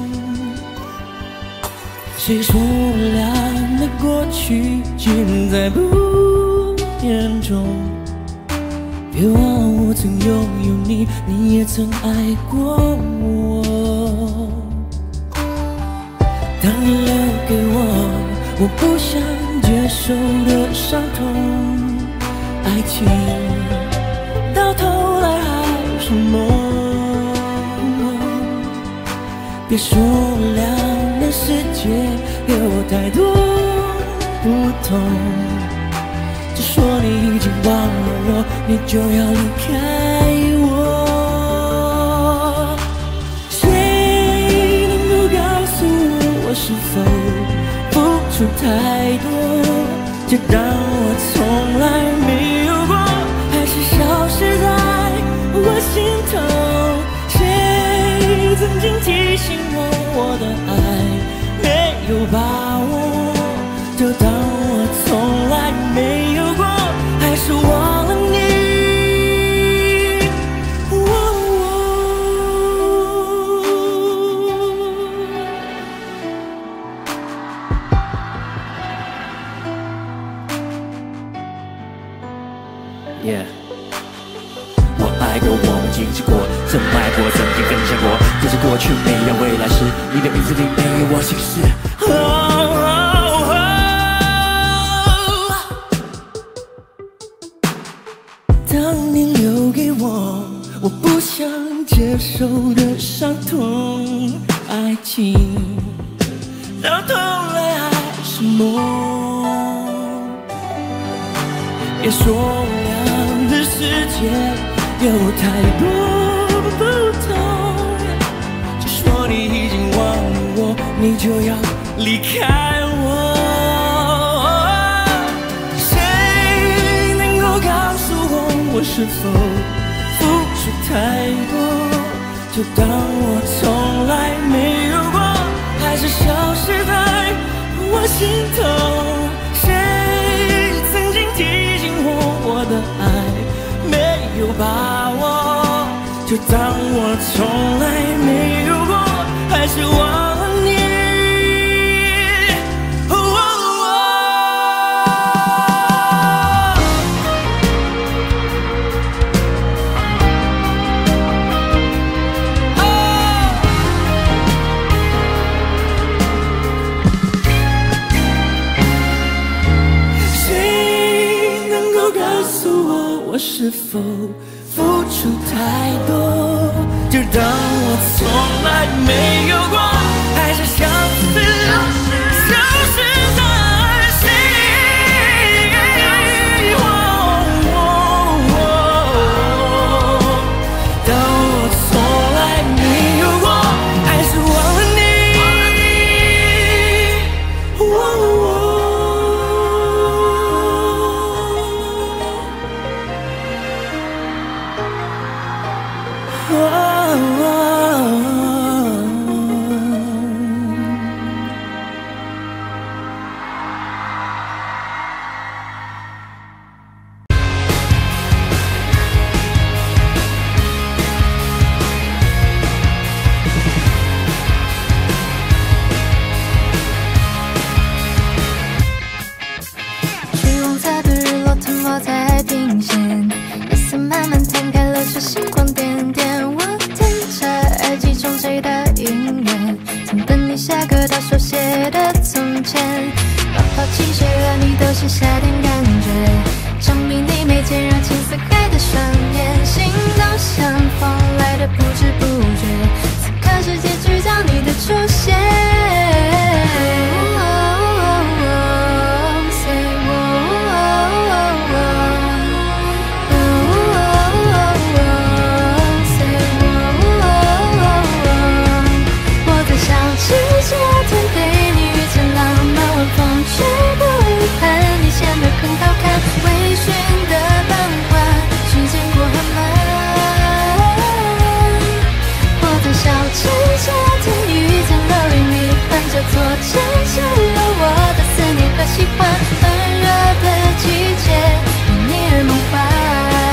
谁说了的过去尽在不眼中，别忘了我曾拥有你，你也曾爱过我。当你留给我我不想接受的伤痛，爱情到头来还是梦。别说两人世界有太多不同，说你已经忘了我，你就要离开我。谁能够告诉我，我是否付出太多，就当我从来没有过，还是消失在我心头？谁曾经提醒我，我的爱没有把握，就当我从来没有过，还是忘了你。Yeah， 我爱过，我们经历过，深爱过，曾经分享过，这是过去，没有未来时，你的名字里没有我心事。Oh, oh, oh. 当你留给我我不想接受的伤痛，爱情到头来还是梦。别说我俩的世界有太多不同，就说你已经忘了我，你就要离开我。谁能够告诉我，我是否付出太多，就当我从来没有过，还是消失在我心头。谁曾经提醒我，我的爱没有把握，就当我从来没有过，还是忘了你。哦哦谁能够告诉我，我是否付出太多，就当我从来没有过，还是消失，消失在心。哦哦哦，当我从来没有过，还是忘了你。哦哦去往彩的日落吞没在平线，夜色慢慢摊开了，这星光点点。我听着耳机中谁的音乐，曾等你下课到手写的从前。泡泡汽水和你都是夏天感觉，证明你眉间热情似海的双眼，心动像风来的不知不觉，此刻世界聚焦你的出现。夏天陪你遇见浪漫，晚风吹过雨痕，你显得很好看。微醺的傍晚，时间过很慢。我在小城，夏天遇见了与你伴着错城市了我的思念和喜欢，很热的季节，因你而梦幻。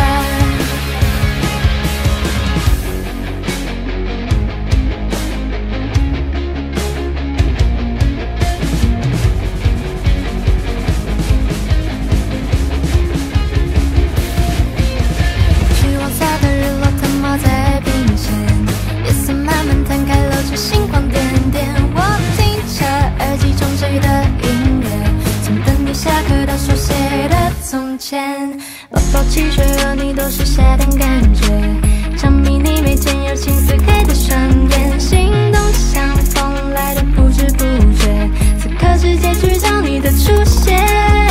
在平线，夜色慢慢摊开，露出星光点点。我听着耳机中谁的音乐，从等你下课到手写的从前。泡泡汽水和你都是夏天感觉，证明你眉间有情似海的双眼，心动像风来的不知不觉，此刻世界聚焦你的出现。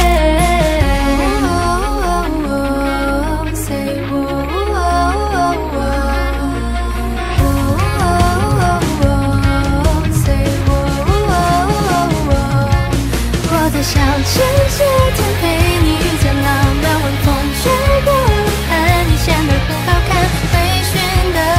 小城夏天陪你遇见浪漫，晚风吹过雨痕，你显得很好看。微醺的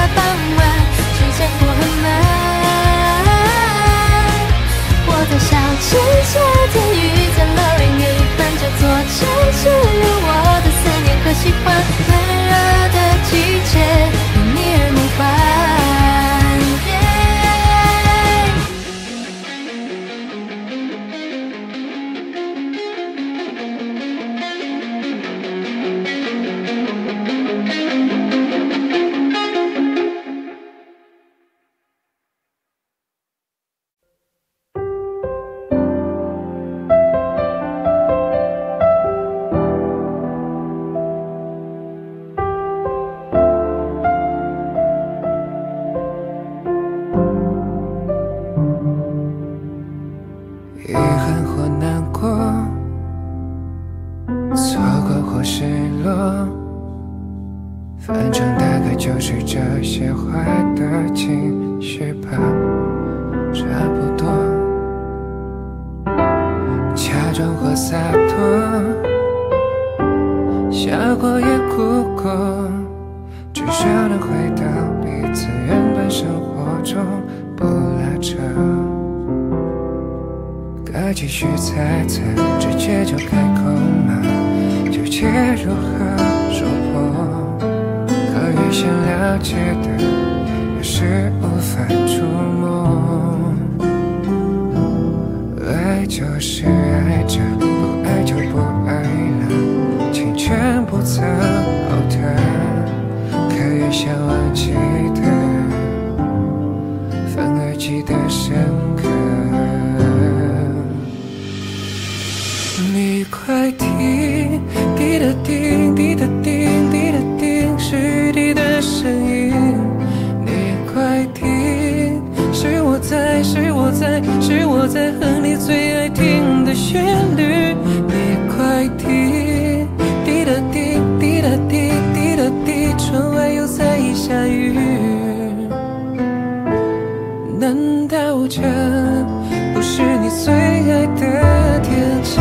去这些坏的情绪吧，差不多。假装或洒脱，笑过也哭过，至少能回到彼此原本生活中，不拉扯。可继续猜测，直接就开口吗？纠结如何说破？可越想了解的，越是无法触摸。爱就是爱着，不爱就不爱了，情全不曾后退。可越想忘记的，反而记得深刻。你快听，滴答叮，滴答叮，滴答叮，是雨滴的声音。你快听，是我在，是我在，是我在哼你最爱听的旋律。你快听，滴答叮，滴答叮，滴答滴，窗外又在下雨。难道这不是你最爱的天气？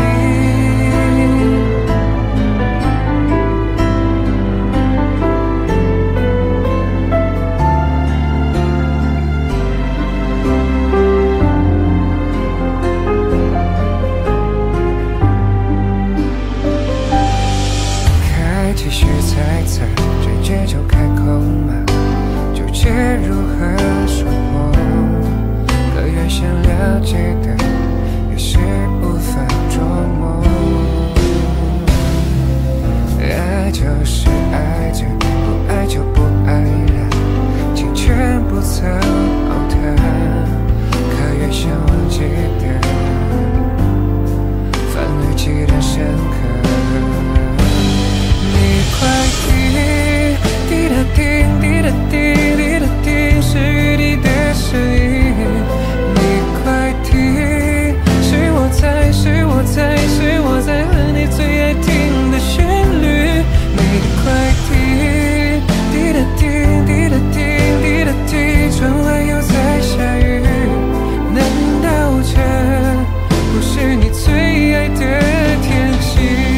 可继续猜测，直接就开口吗？纠结如何说破？可越想了解的，越是无法捉摸。爱就是爱着，不爱就不爱了，情全不曾后退。可越想忘记的，反而记得深刻。你快听，滴答叮，滴答叮，滴答叮，是雨滴的声音。你快听，是我在，是我在，是我在哼你最爱听的旋律。你快听，滴答叮，滴答叮，滴答叮，窗外又在下雨。难道这不是你最爱的天气？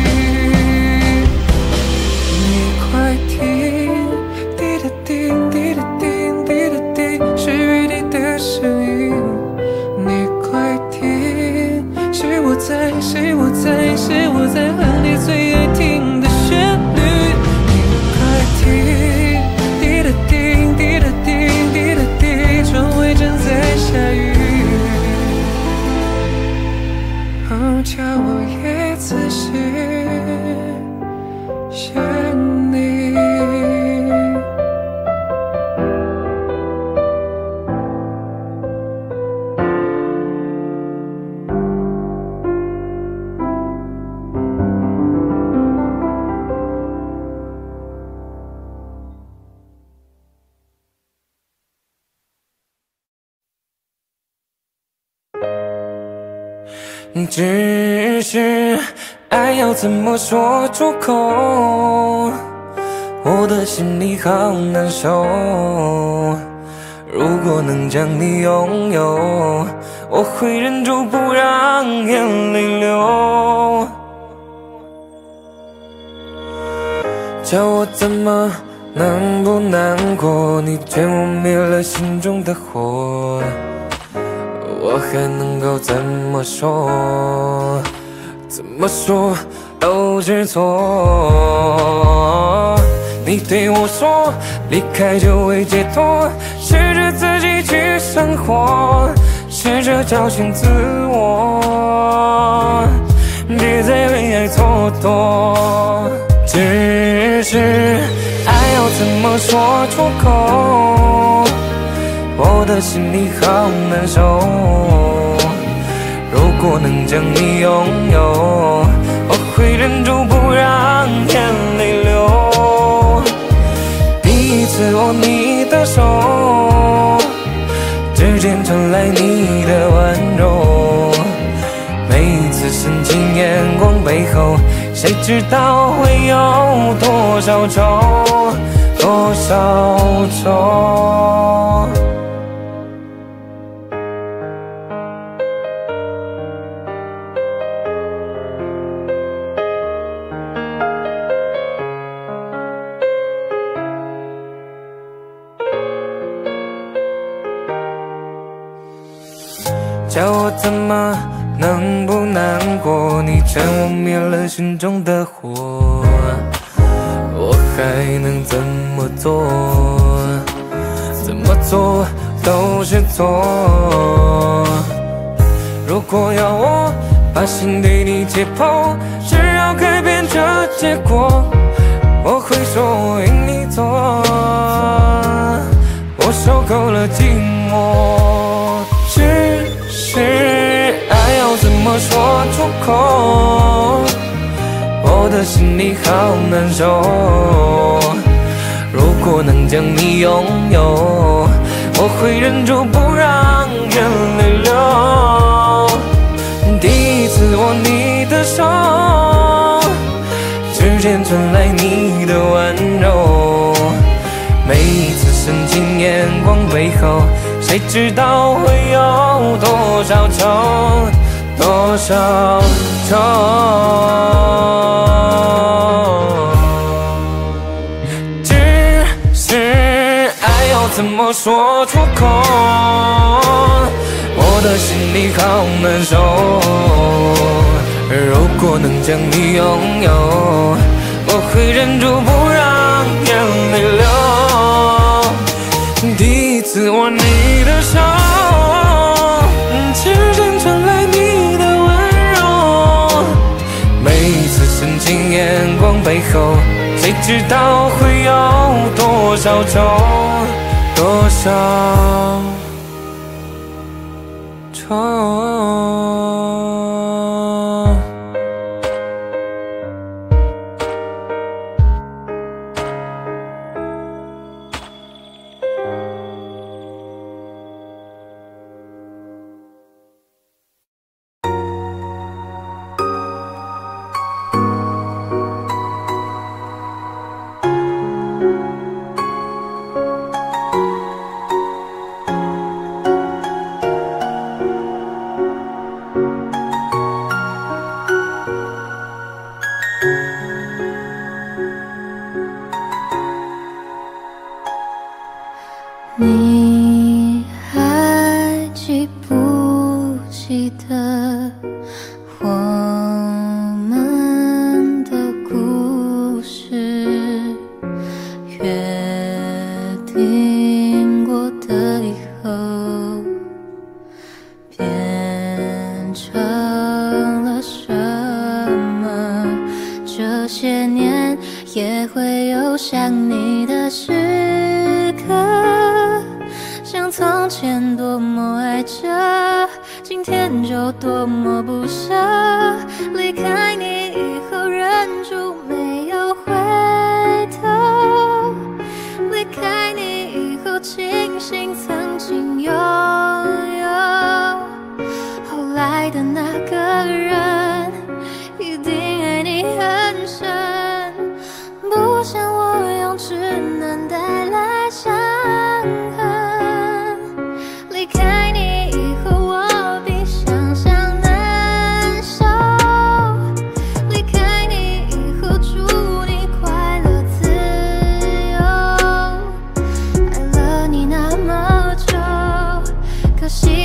你快听，滴答叮，滴答叮，滴答叮，是雨滴的声音。你快听，是我在，是我在，是我在哼你最爱听的旋律。你快听，滴答叮，滴答叮，滴答叮，窗外正在下雨。哦，叫我也仔细想你。只是爱要怎么说出口，我的心里好难受。如果能将你拥有，我会忍住不让眼泪流。叫我怎么能不难过？你劝我灭了心中的火，我还能够怎么说？怎么说都是错。你对我说，离开就会解脱，试着自己去生活，试着找寻自我，别再为爱蹉跎。只是爱要怎么说出口？我的心里好难受。如果能将你拥有，我会忍住不让眼泪流。第一次握你的手，指尖传来你的温柔。每一次深情眼光背后，谁知道会有多少愁？ 多少愁。叫我怎么能不难过？你趁我灭了心中的火，我还能怎么做？怎么做都是错。如果要我把心对你解剖，只要改变这结果，我会说为你做。我受够了寂寞，只是爱要怎么说出口？我的心里好难受。如果能将你拥有，我会忍住不让眼泪流。第一次握你的手，指尖传来你的温柔。每一次深情眼光背后，谁知道会有多少愁，多少愁。只是爱要怎么说出口？我的心里好难受。如果能将你拥有，我会忍住不让眼泪流。第一次握你的手，指尖传来你的温柔。每一次深情眼光背后，谁知道会有多少愁，多少愁。 你还记不记得我们的故事？约定过的以后，变成了什么？这些年也会有想你的时刻。像从前多么爱着，今天就多么不舍。离开你以后，忍住没有回头。离开你以后，庆幸曾经拥有。后来的那个人，一定爱你很深。不像我用稚嫩带来伤痕。离开你以后，我比想象难受。离开你以后，祝你快乐自由。爱了你那么久，可惜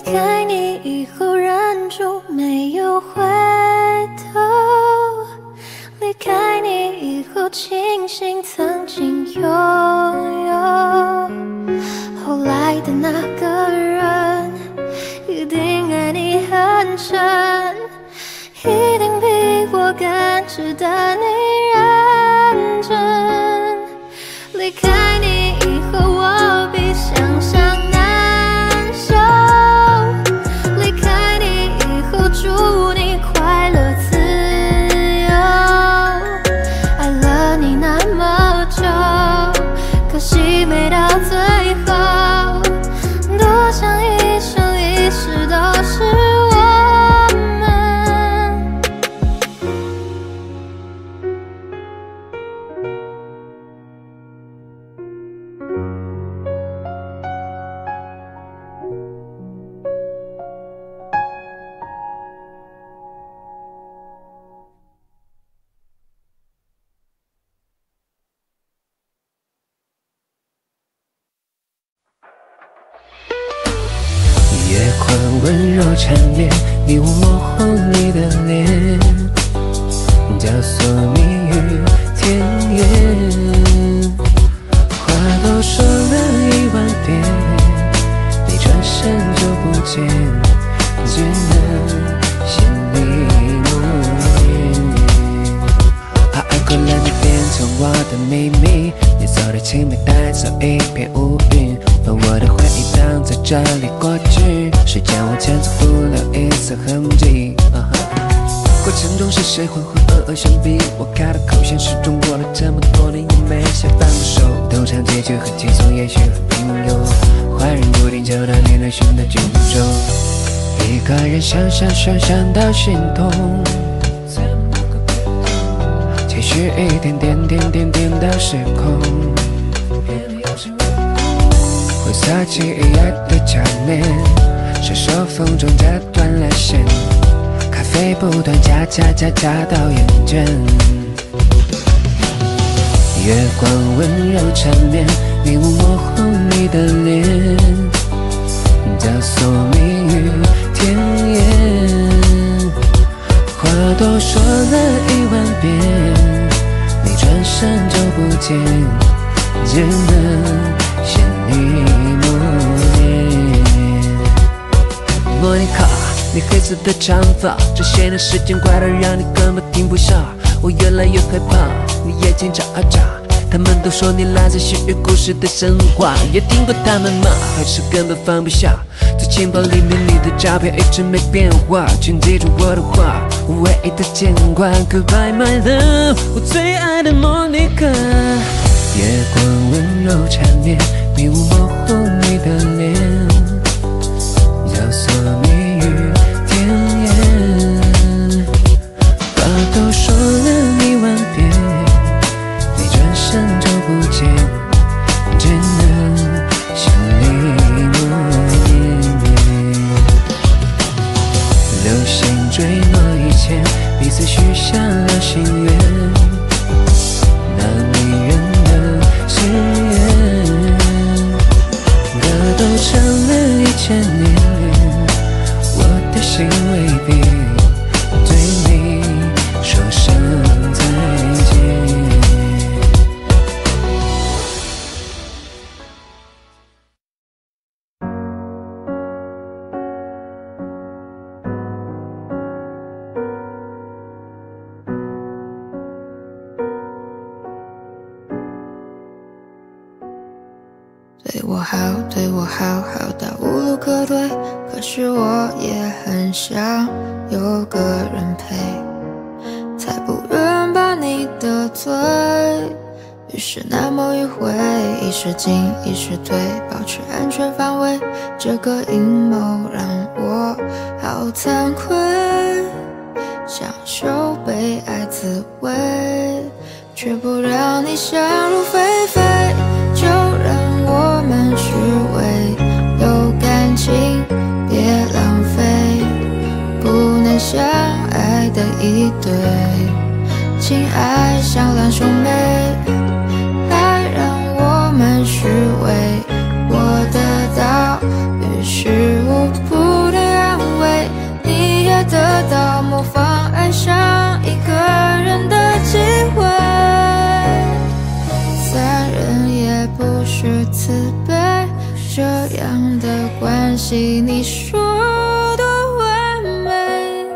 开你以后，忍住没有回头。离开你以后，庆幸曾经拥有。后来的那个人，一定爱你很深，一定比我更值得你认真。离开你以后，我比想象难受。离开你以后，祝你快乐自由。爱了你那么久，可惜没到最后。多想一生一世都是我们。 月光温柔缠绵，迷雾模糊你的脸，交错谜语甜言，话都说了一万遍，你转身就不见，只能心里默念。怕爱过了你变成我的秘密，你走的青梅带走一片乌云，把我的回忆挡在这里过去，谁将我牵走不留一丝痕迹、uh huh、过程中是谁浑浑噩噩相逼，我开了口，现实中过了这么多年也没下半个手，通常结局很轻松，也许很平庸，坏人注定就到你内心的剧中，一个人想想想想到心痛，情绪一点点点点点到失控，灰色记忆爱的假面，伸手风中折断了线，咖啡不断加加加加到厌倦，月光温柔缠绵，迷雾模糊你的脸，交错谜语甜言，话都说了一万遍，你转身就不见，只能心里默念。莫妮卡，你黑色的长发，这些年时间快到让你根本停不下，我越来越害怕，你眼睛眨啊眨，他们都说你来自西域故事的神话，也听过他们骂，还是根本放不下，在钱包里面你的照片一直没变化，请记住我的话，我唯一的牵挂 Goodbye my love， 我最爱的莫妮卡，月光温柔缠绵，迷雾模糊你的脸，交错谜语甜言，话都说了一万遍，你转身就不见，只能心里默念。流星坠落以前，彼此许下了心愿，那迷人的誓言，歌都唱了一千年，我的心未必对你说声再见。 对我好，对我好，好到无路可退。可是我也很想有个人陪，才不愿把你得罪。于是那么迂回，一时进，一时退，保持安全范围。这个阴谋让我好惭愧，享受被爱滋味，却不让你想入非非。就让我们虚伪，有感情别浪费，不能相爱的一对，情爱像两兄妹，来让们虚伪，我得到，于是我不关系，你说多完美。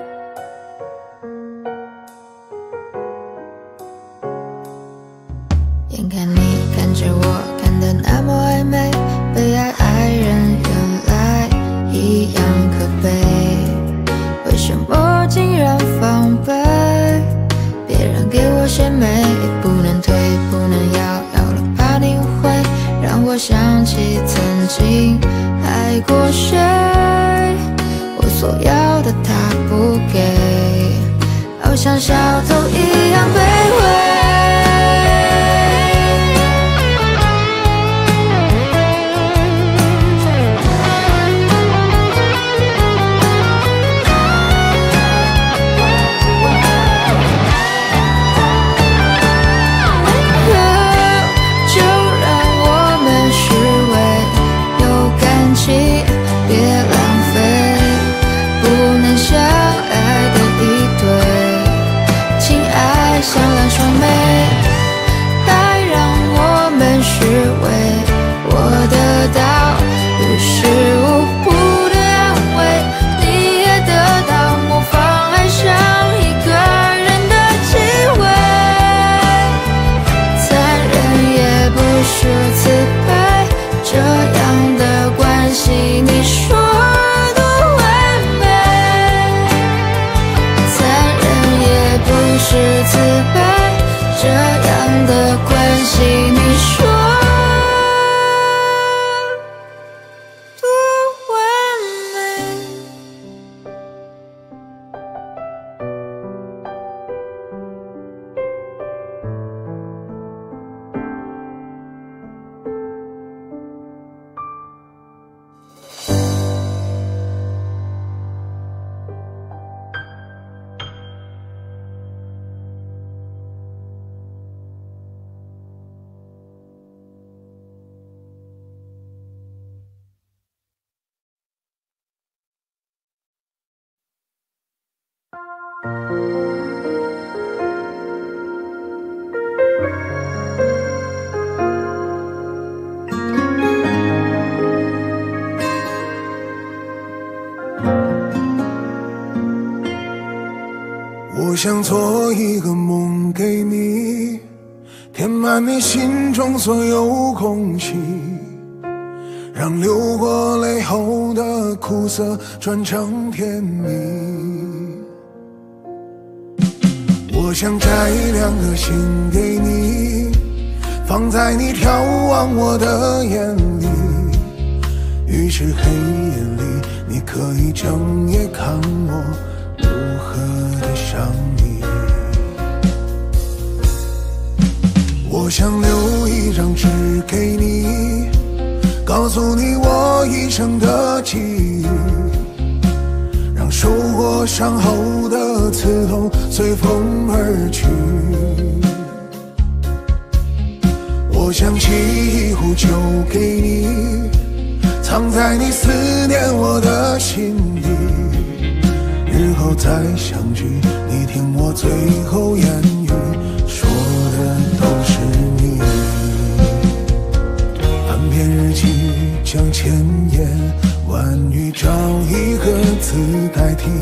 眼看你看着我看得那么暧昧，被爱爱人原来一样可悲，为什么竟然防备？别人给我些美，不能退不能要，要了怕你误会，让我想起曾经爱过谁，我所要的他不给，好像小偷一样卑微。别浪费，不能相爱的一对，情爱像蓝双眉，爱让我们虚伪，我得到于事无补的安慰，你也得到模仿爱上一个人的机会，残忍也不是慈悲，这样的关系你说多完美，残忍也不是慈悲，这样的关系你说多完美。 我想做一个梦给你，填满你心中所有空隙，让流过泪后的苦涩转成甜蜜。我想摘两颗心给你，放在你眺望我的眼里，于是黑夜里你可以整夜看我如何的想你。我想留一张纸给你，告诉你我一生的记忆，让受过伤后的刺痛随风而去。我想沏一壶酒给你，藏在你思念我的心底，日后再相聚，你听我最后言语，说的都是你。翻篇日记，将千言万语找一个字代替，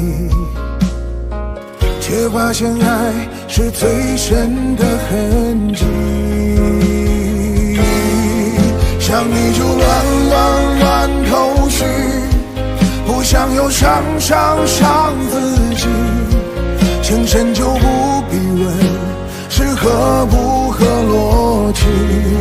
却发现爱是最深的痕迹。想你就乱乱乱头绪，不想又伤伤伤自己，情深就不必问是合不合逻辑。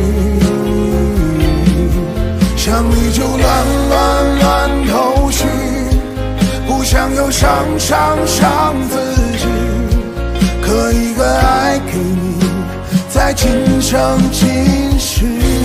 想你就乱乱乱头绪，不想又伤伤伤自己，刻一个爱给你，在今生今世。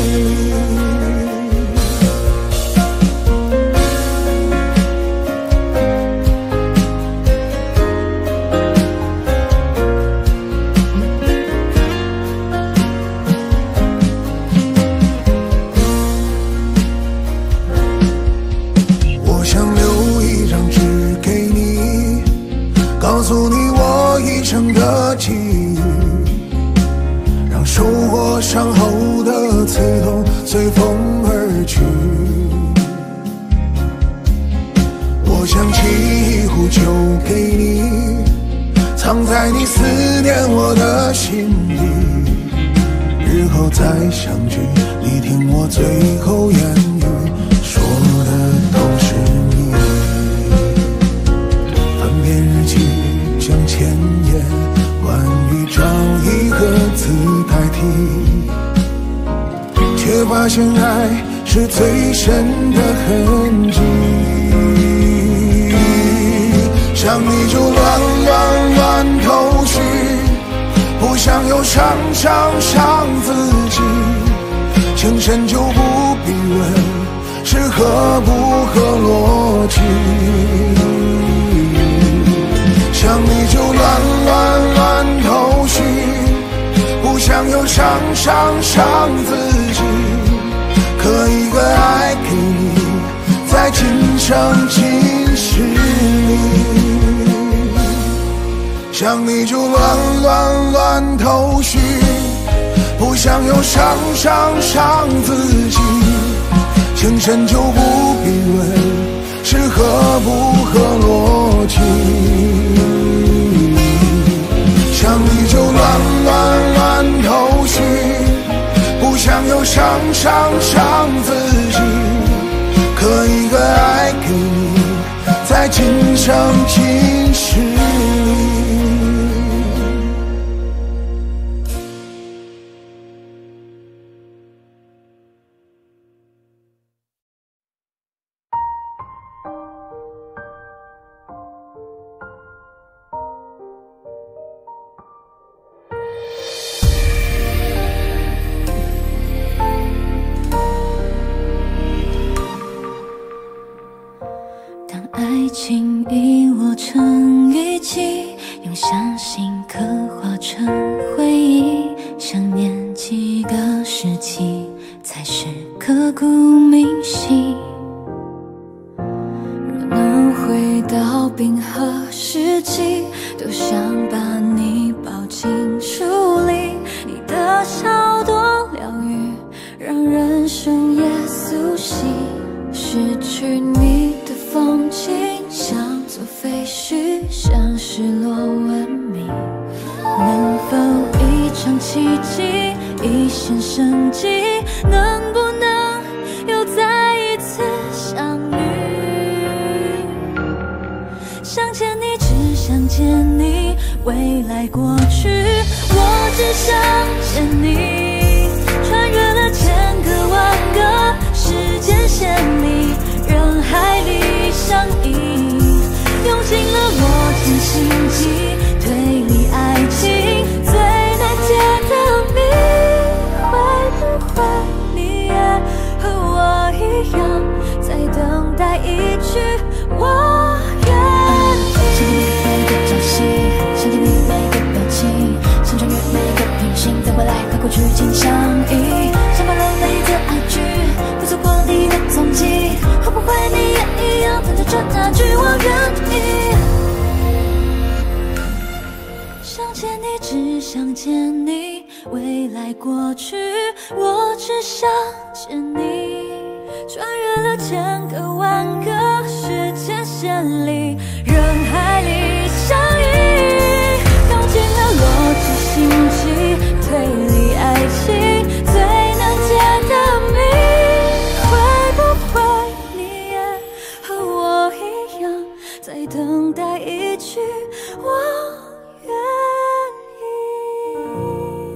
告诉你我一生的记忆，让受过伤后的刺痛随风而去。 就给你，藏在你思念我的心里，日后再相聚，你听我最后言语，说的都是你。翻遍日记，将千言万语找一个字代替，却发现爱是最深的痕迹。想你就乱乱乱头绪，不想又伤伤伤自己，情深就不必问是合不合逻辑。想你就乱乱乱头绪，不想又伤伤伤自己，刻一个爱给你，在今生今世里。想你就乱乱乱头绪，不想又伤伤伤自己，情深就不必问是合不合逻辑。想你就乱乱乱头绪，不想又伤伤伤自己，刻一个爱给你，在今生今世里。 爱情遗落成雨季，用相信刻画成回忆，想念几个世纪，才是刻骨铭心。若能回到冰河时期，都想把你抱进书里，你的笑多疗愈，让人深夜苏醒。失去你的风景，像座废墟，像失落文明。能否一场奇迹，一线生机，能不能又再一次相遇？想见你，只想见你，未来过去，我只想见你。穿越了千个万个时间线里，人海里相依，用尽了我全心机，推理爱情最难解的谜。会不会你也和我一样，在等待一句我愿意？想见你每个朝夕，想见你每个表情，想穿越每个平行，在未来和过去紧相依，想把流泪的爱句，不错过你的踪迹。会不会你也一样等着这那句我愿意？想见你，只想见你，未来过去，我只想见你。穿越了千个万个时间线里，人海里相依，用尽了逻辑心机，推理爱情最难解的谜。会不会你也和我一样，在等待一句我愿意？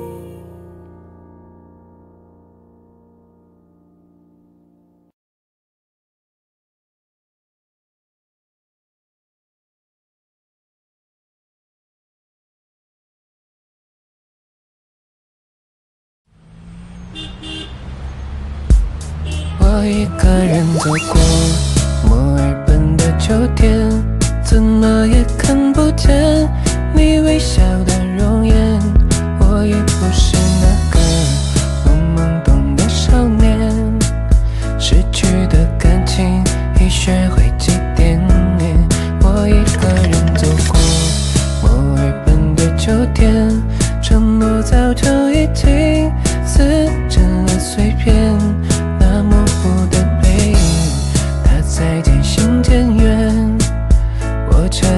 我一个人走过墨尔本的秋天，怎么也看不见你微笑的容颜。我已不是那个懵懵懂的少年，失去的感情已学会几点念。我一个人走过墨尔本的秋天，承诺早就已经撕成了碎片。那模糊的背影，它在渐行渐远，我这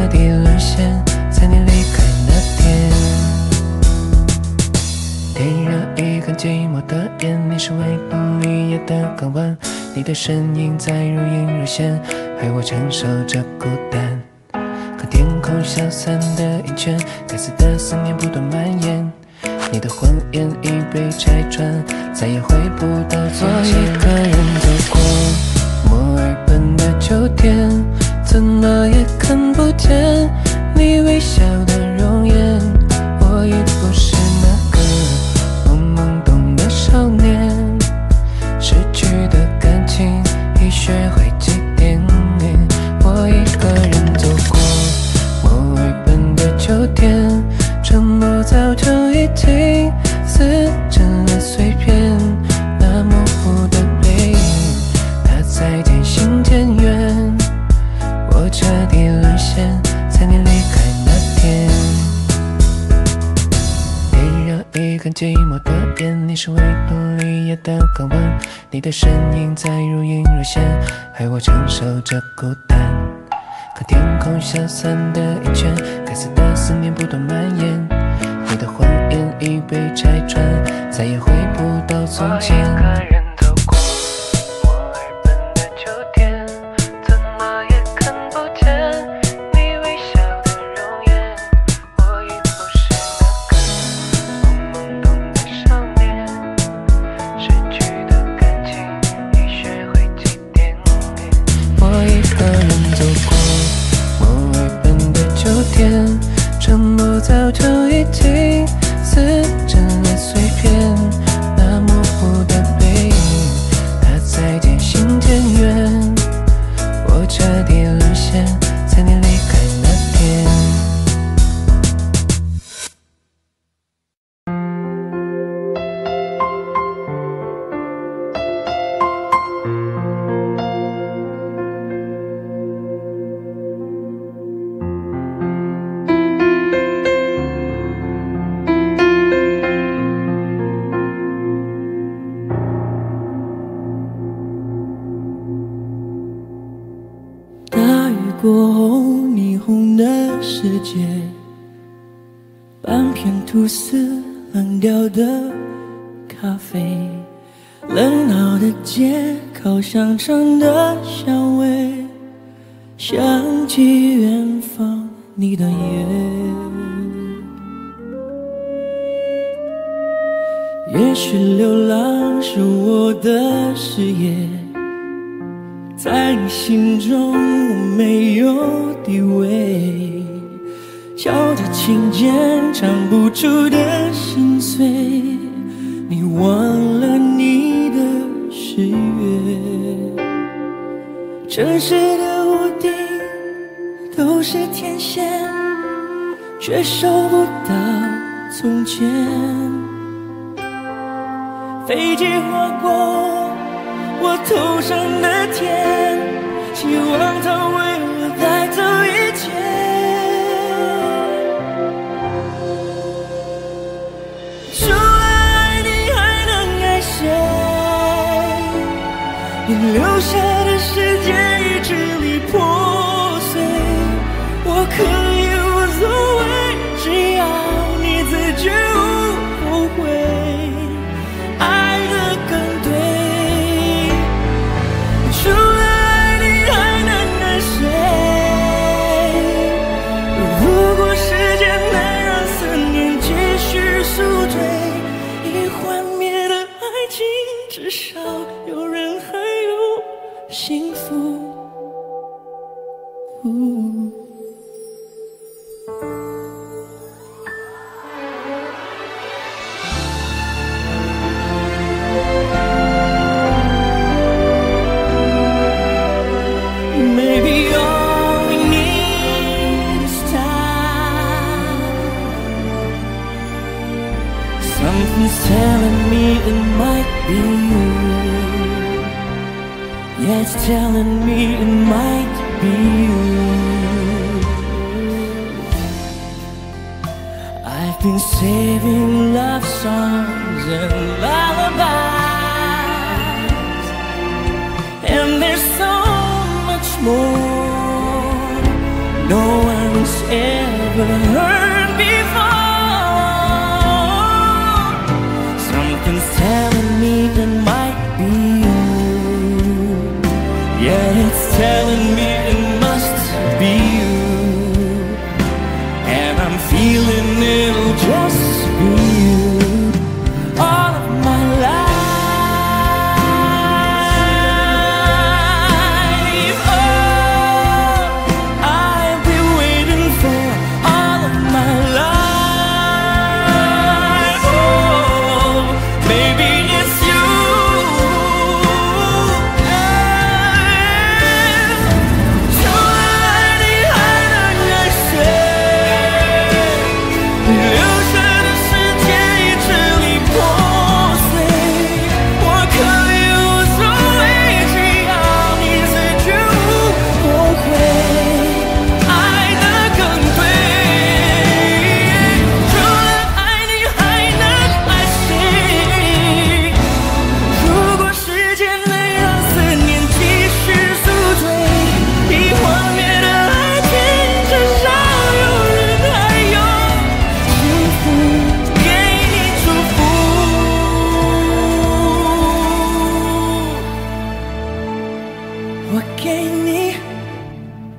的身影在如隐如现，害我承受着孤单。可天空消散的一圈，该死的思念不断蔓延。你的谎言已被拆穿，再也回不到从前。我一个人走过墨尔本的秋天，怎么也看不见你微笑的容颜。我已不是那个懵懵懂的少年，失去的感情已学会祭奠。我一个人走过墨尔本的秋天，承诺早就已经撕成了碎片。那模糊的背影，它在渐行渐远。我彻底沦陷在你离开那天。点燃一根寂寞的烟，你是微风里夜的港湾。你的身影在如隐如现，害我承受着孤单。可天空消散的一圈，该死的思念不断蔓延。你的谎言已被拆穿，再也回不到从前。我一个人走过墨尔本的秋天，怎么也看不见你微笑的容颜。我已不是那个懵懵懂的少年，失去的感情已学会祭奠。我一个人走过墨尔本的秋天，承诺早就已经撕成了碎片。那模糊的背影，它在渐行渐远。我彻底沦陷在你离开那天。 过后，霓虹的世界，半片吐司，冷掉的咖啡，冷闹的街，烤香肠的香味，想起远方你的夜。也许流浪是我的事业，在你心中我没有地位，敲着琴键唱不出的心碎，你忘了你的誓约。城市的屋顶都是天线，却收不到从前。飞机划过我头上的天，希望它为我带走一切。除了爱你还能爱谁？你留下的世界已支离破碎，我可以无所谓，只要你自觉无后悔。爱得更对，除了爱你还能爱谁？如果时间能让思念继续宿醉，已幻灭的爱情至少有人还有幸福。嗯Something's telling me it might be you. Yeah, it's telling me it might be you. I've been saving love songs and lullabies, and there's so much more no one's ever heard before. Something's telling me it might be you.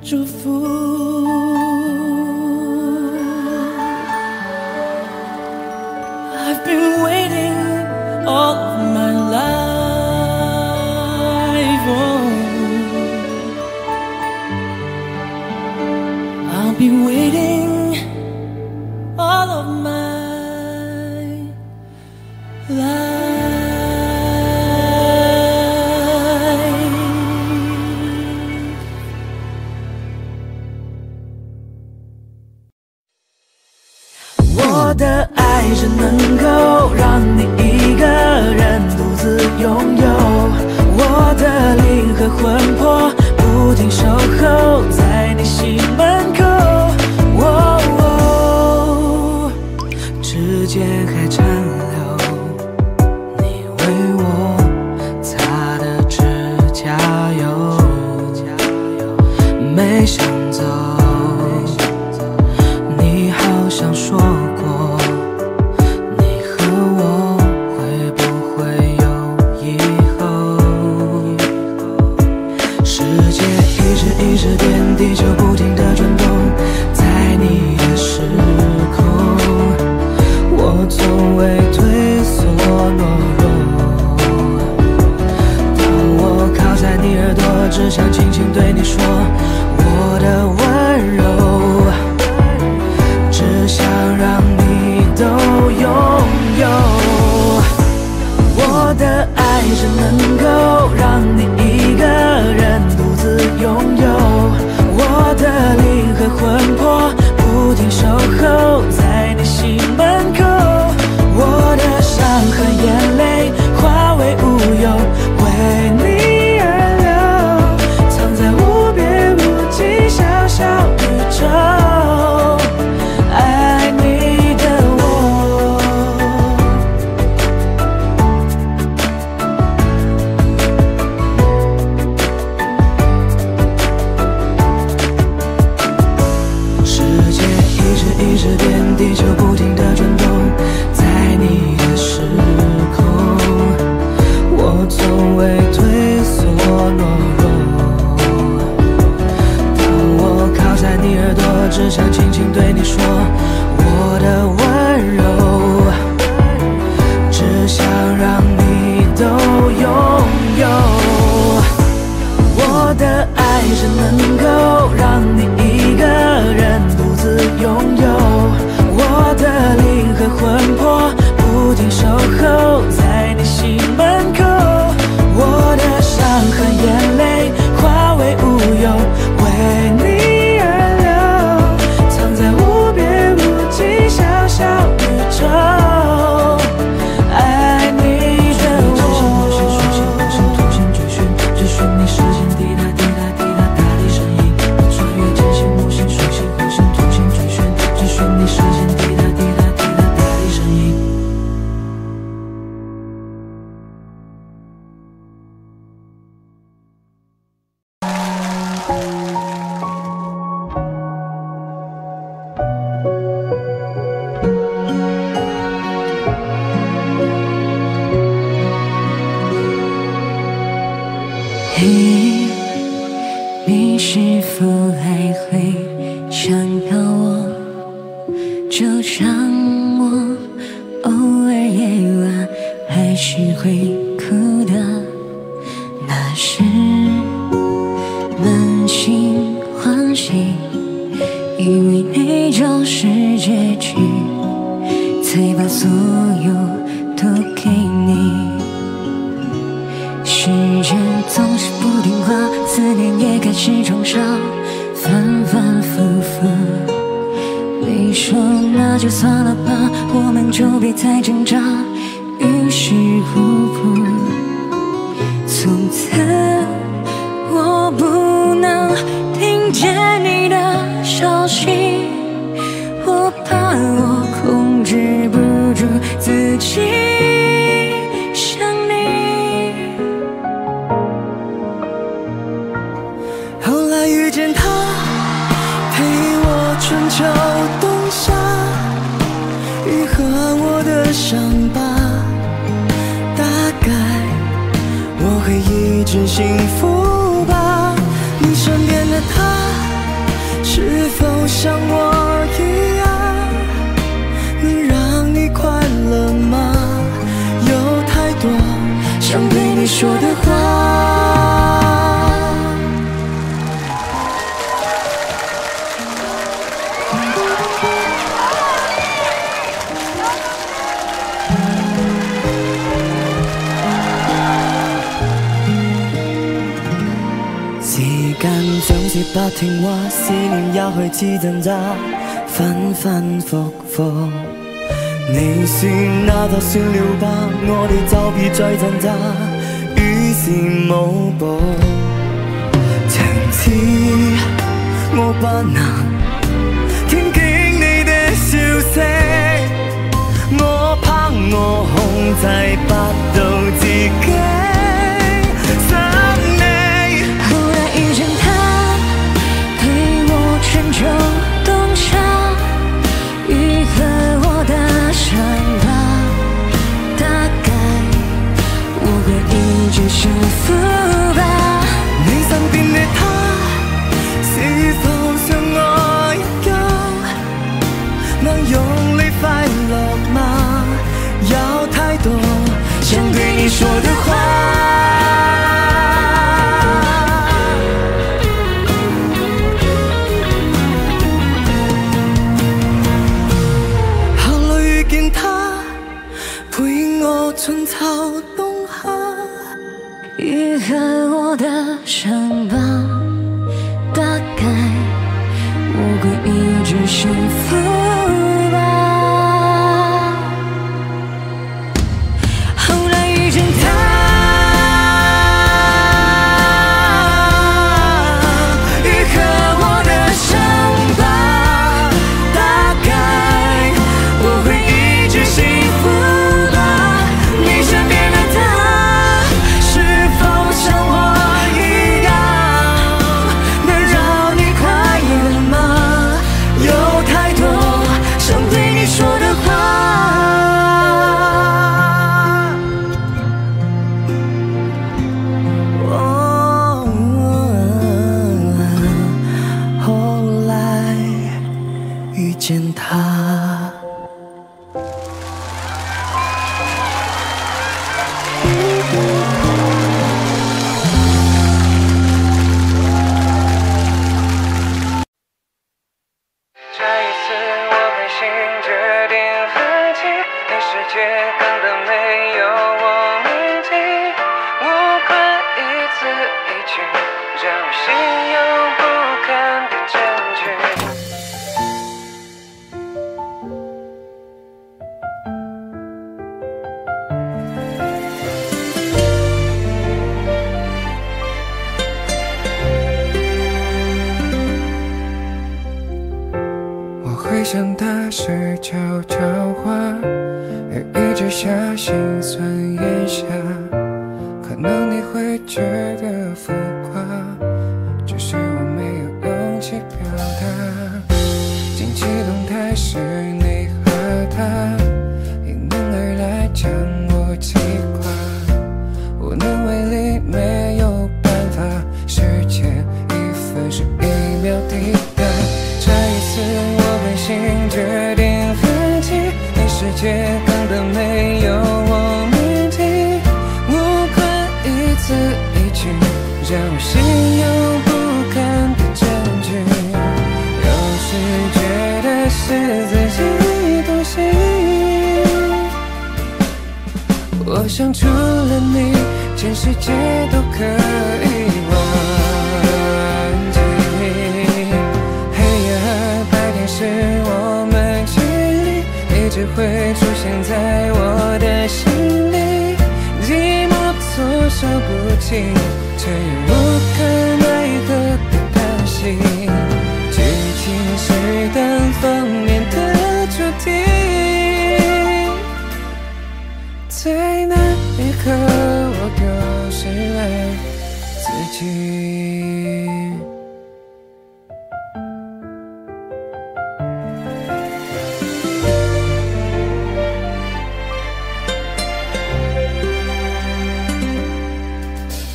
祝福。I've been waiting all of my life. Oh. I'll be waiting all of my life. 我的爱只能够让你一个人独自拥有，我的灵和魂魄不停守候在你心门口。哦哦，指尖还残留你为我擦的指甲油，没想走，你好像说过你和我会不会有以后。世界一直一直变，地球不停地转动，在你的时空我从未退缩懦弱。当我靠在你耳朵，只想轻轻对你说我的温柔，只想让你都拥有。我的爱只能够让你一个人独自拥有，我的灵和魂魄不停守候在你心门口。我的伤和眼泪化为乌有，为你而流，藏在无边无际小小宇宙。爱你的我，世界一直一直变，地球不停地转动，在你的时空我从未退缩懦弱。当我靠在你耳朵，只想轻轻对你说我的温柔，只想让你都拥有。我的爱只能够让你一个人独自拥有，我的灵和魂魄不停守候在你心门口。我的伤和眼泪化为乌有，为你而流，藏在无边无际小小宇宙。爱你的我，追寻追寻追寻你视线滴答滴答滴答答的声音，穿越真心木星水星火星土星追寻追寻你视线滴答滴答滴答答的声音。嘿，你是否还会想到我？就像我，偶尔夜晚还是会哭的。那时满心欢喜，以为那就是结局，才把所有都给你。时间总是不听话，思念也开始冲上，反反复复。你说那就算了吧，我们就别再挣扎，于事无补。从此我不能听见你的消息，我怕我控制不住自己想你。后来遇见他，陪我春秋冬夏，愈合我的伤疤。大概我会一直幸福吧。你身边的他， 像我一样，能让你快乐吗？有太多想对你说的话。時間總是不聽話，思念也開始掙扎，反反覆覆。你說那就算了吧，我哋就別再掙扎，於是舞步。從此我不能聽見你的消息，我怕我控制不到自己。春秋冬夏，愈合我的伤疤，大概我会一直幸福吧。你身邊的他，是否像我一樣，能用力快樂嗎？有太多想對你說的話。春秋冬夏，愈合我的傷疤，大概我會一直幸福吧。後來遇見他，愈合我的傷疤，大概我會一直幸福。 回想大事悄悄话，雨一直下，心酸咽下，可能你会觉得浮夸，只是我没有勇气表达。近期动态是你和他，迎面而来将我击垮，无能为力，没有办法，时间一分是一秒抵达，这一次我狠心决定放弃，你世界根本没有我谜底，无关一字一句，让我心有不甘的证据，有时觉得是自己多心，我想除了你，全世界都可以忘记。黑夜和白天是我们距离，一直会出现在我的心里，寂寞措手不及，却又无可奈何的叹息，剧情是单方面的主题，在那一刻我丢失了自己。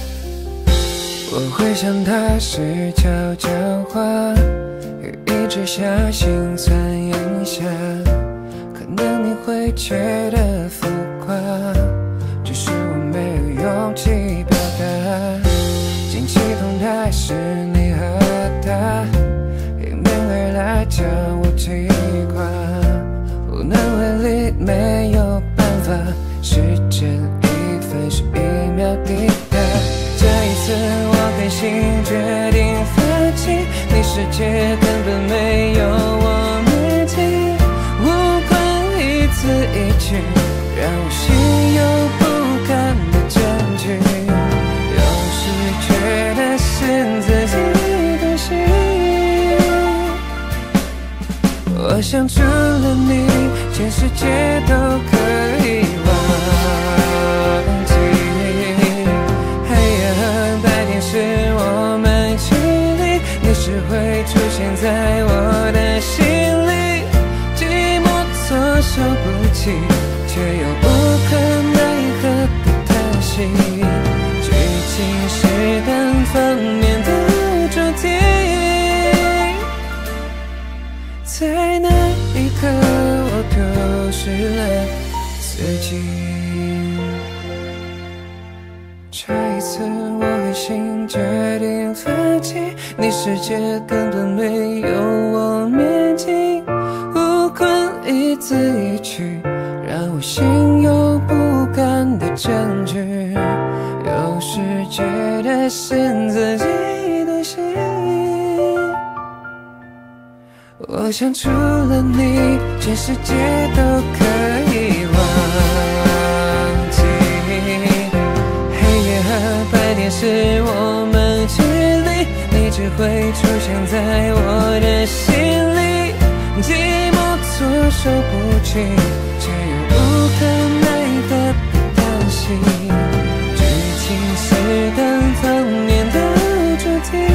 我回想他是悄悄话，雨一直下， 下心酸咽下，可能你会觉得浮夸，只是我没有勇气表达。惊起痛的还是你和他，迎面而来将我击垮，无能为力，没有办法，时间一分是一秒抵达。这一次我狠心决定放弃，你世界根本没有我面积，无关一字一句，让我心有不甘的证据。有时觉得是自己的心，我想除了你，全世界都可以忘记。白天是我们距离，你是会出现在我的心里，寂寞措手不及，却又无可奈何的叹息。剧情是单方面的主题，在那一刻我丢失了自己。这一次我狠心决定放弃，你世界根本没有我面积，无关一字一句，让我心有不甘的证据。有时觉得是自己的心，我想除了你，全世界都可以忘记。白天是我们距离，你只会出现在我的心里，寂寞措手不及，却又无可奈何的叹息。剧情是单方面的主题，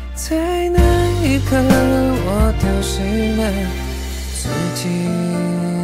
在那一刻我丢失了自己。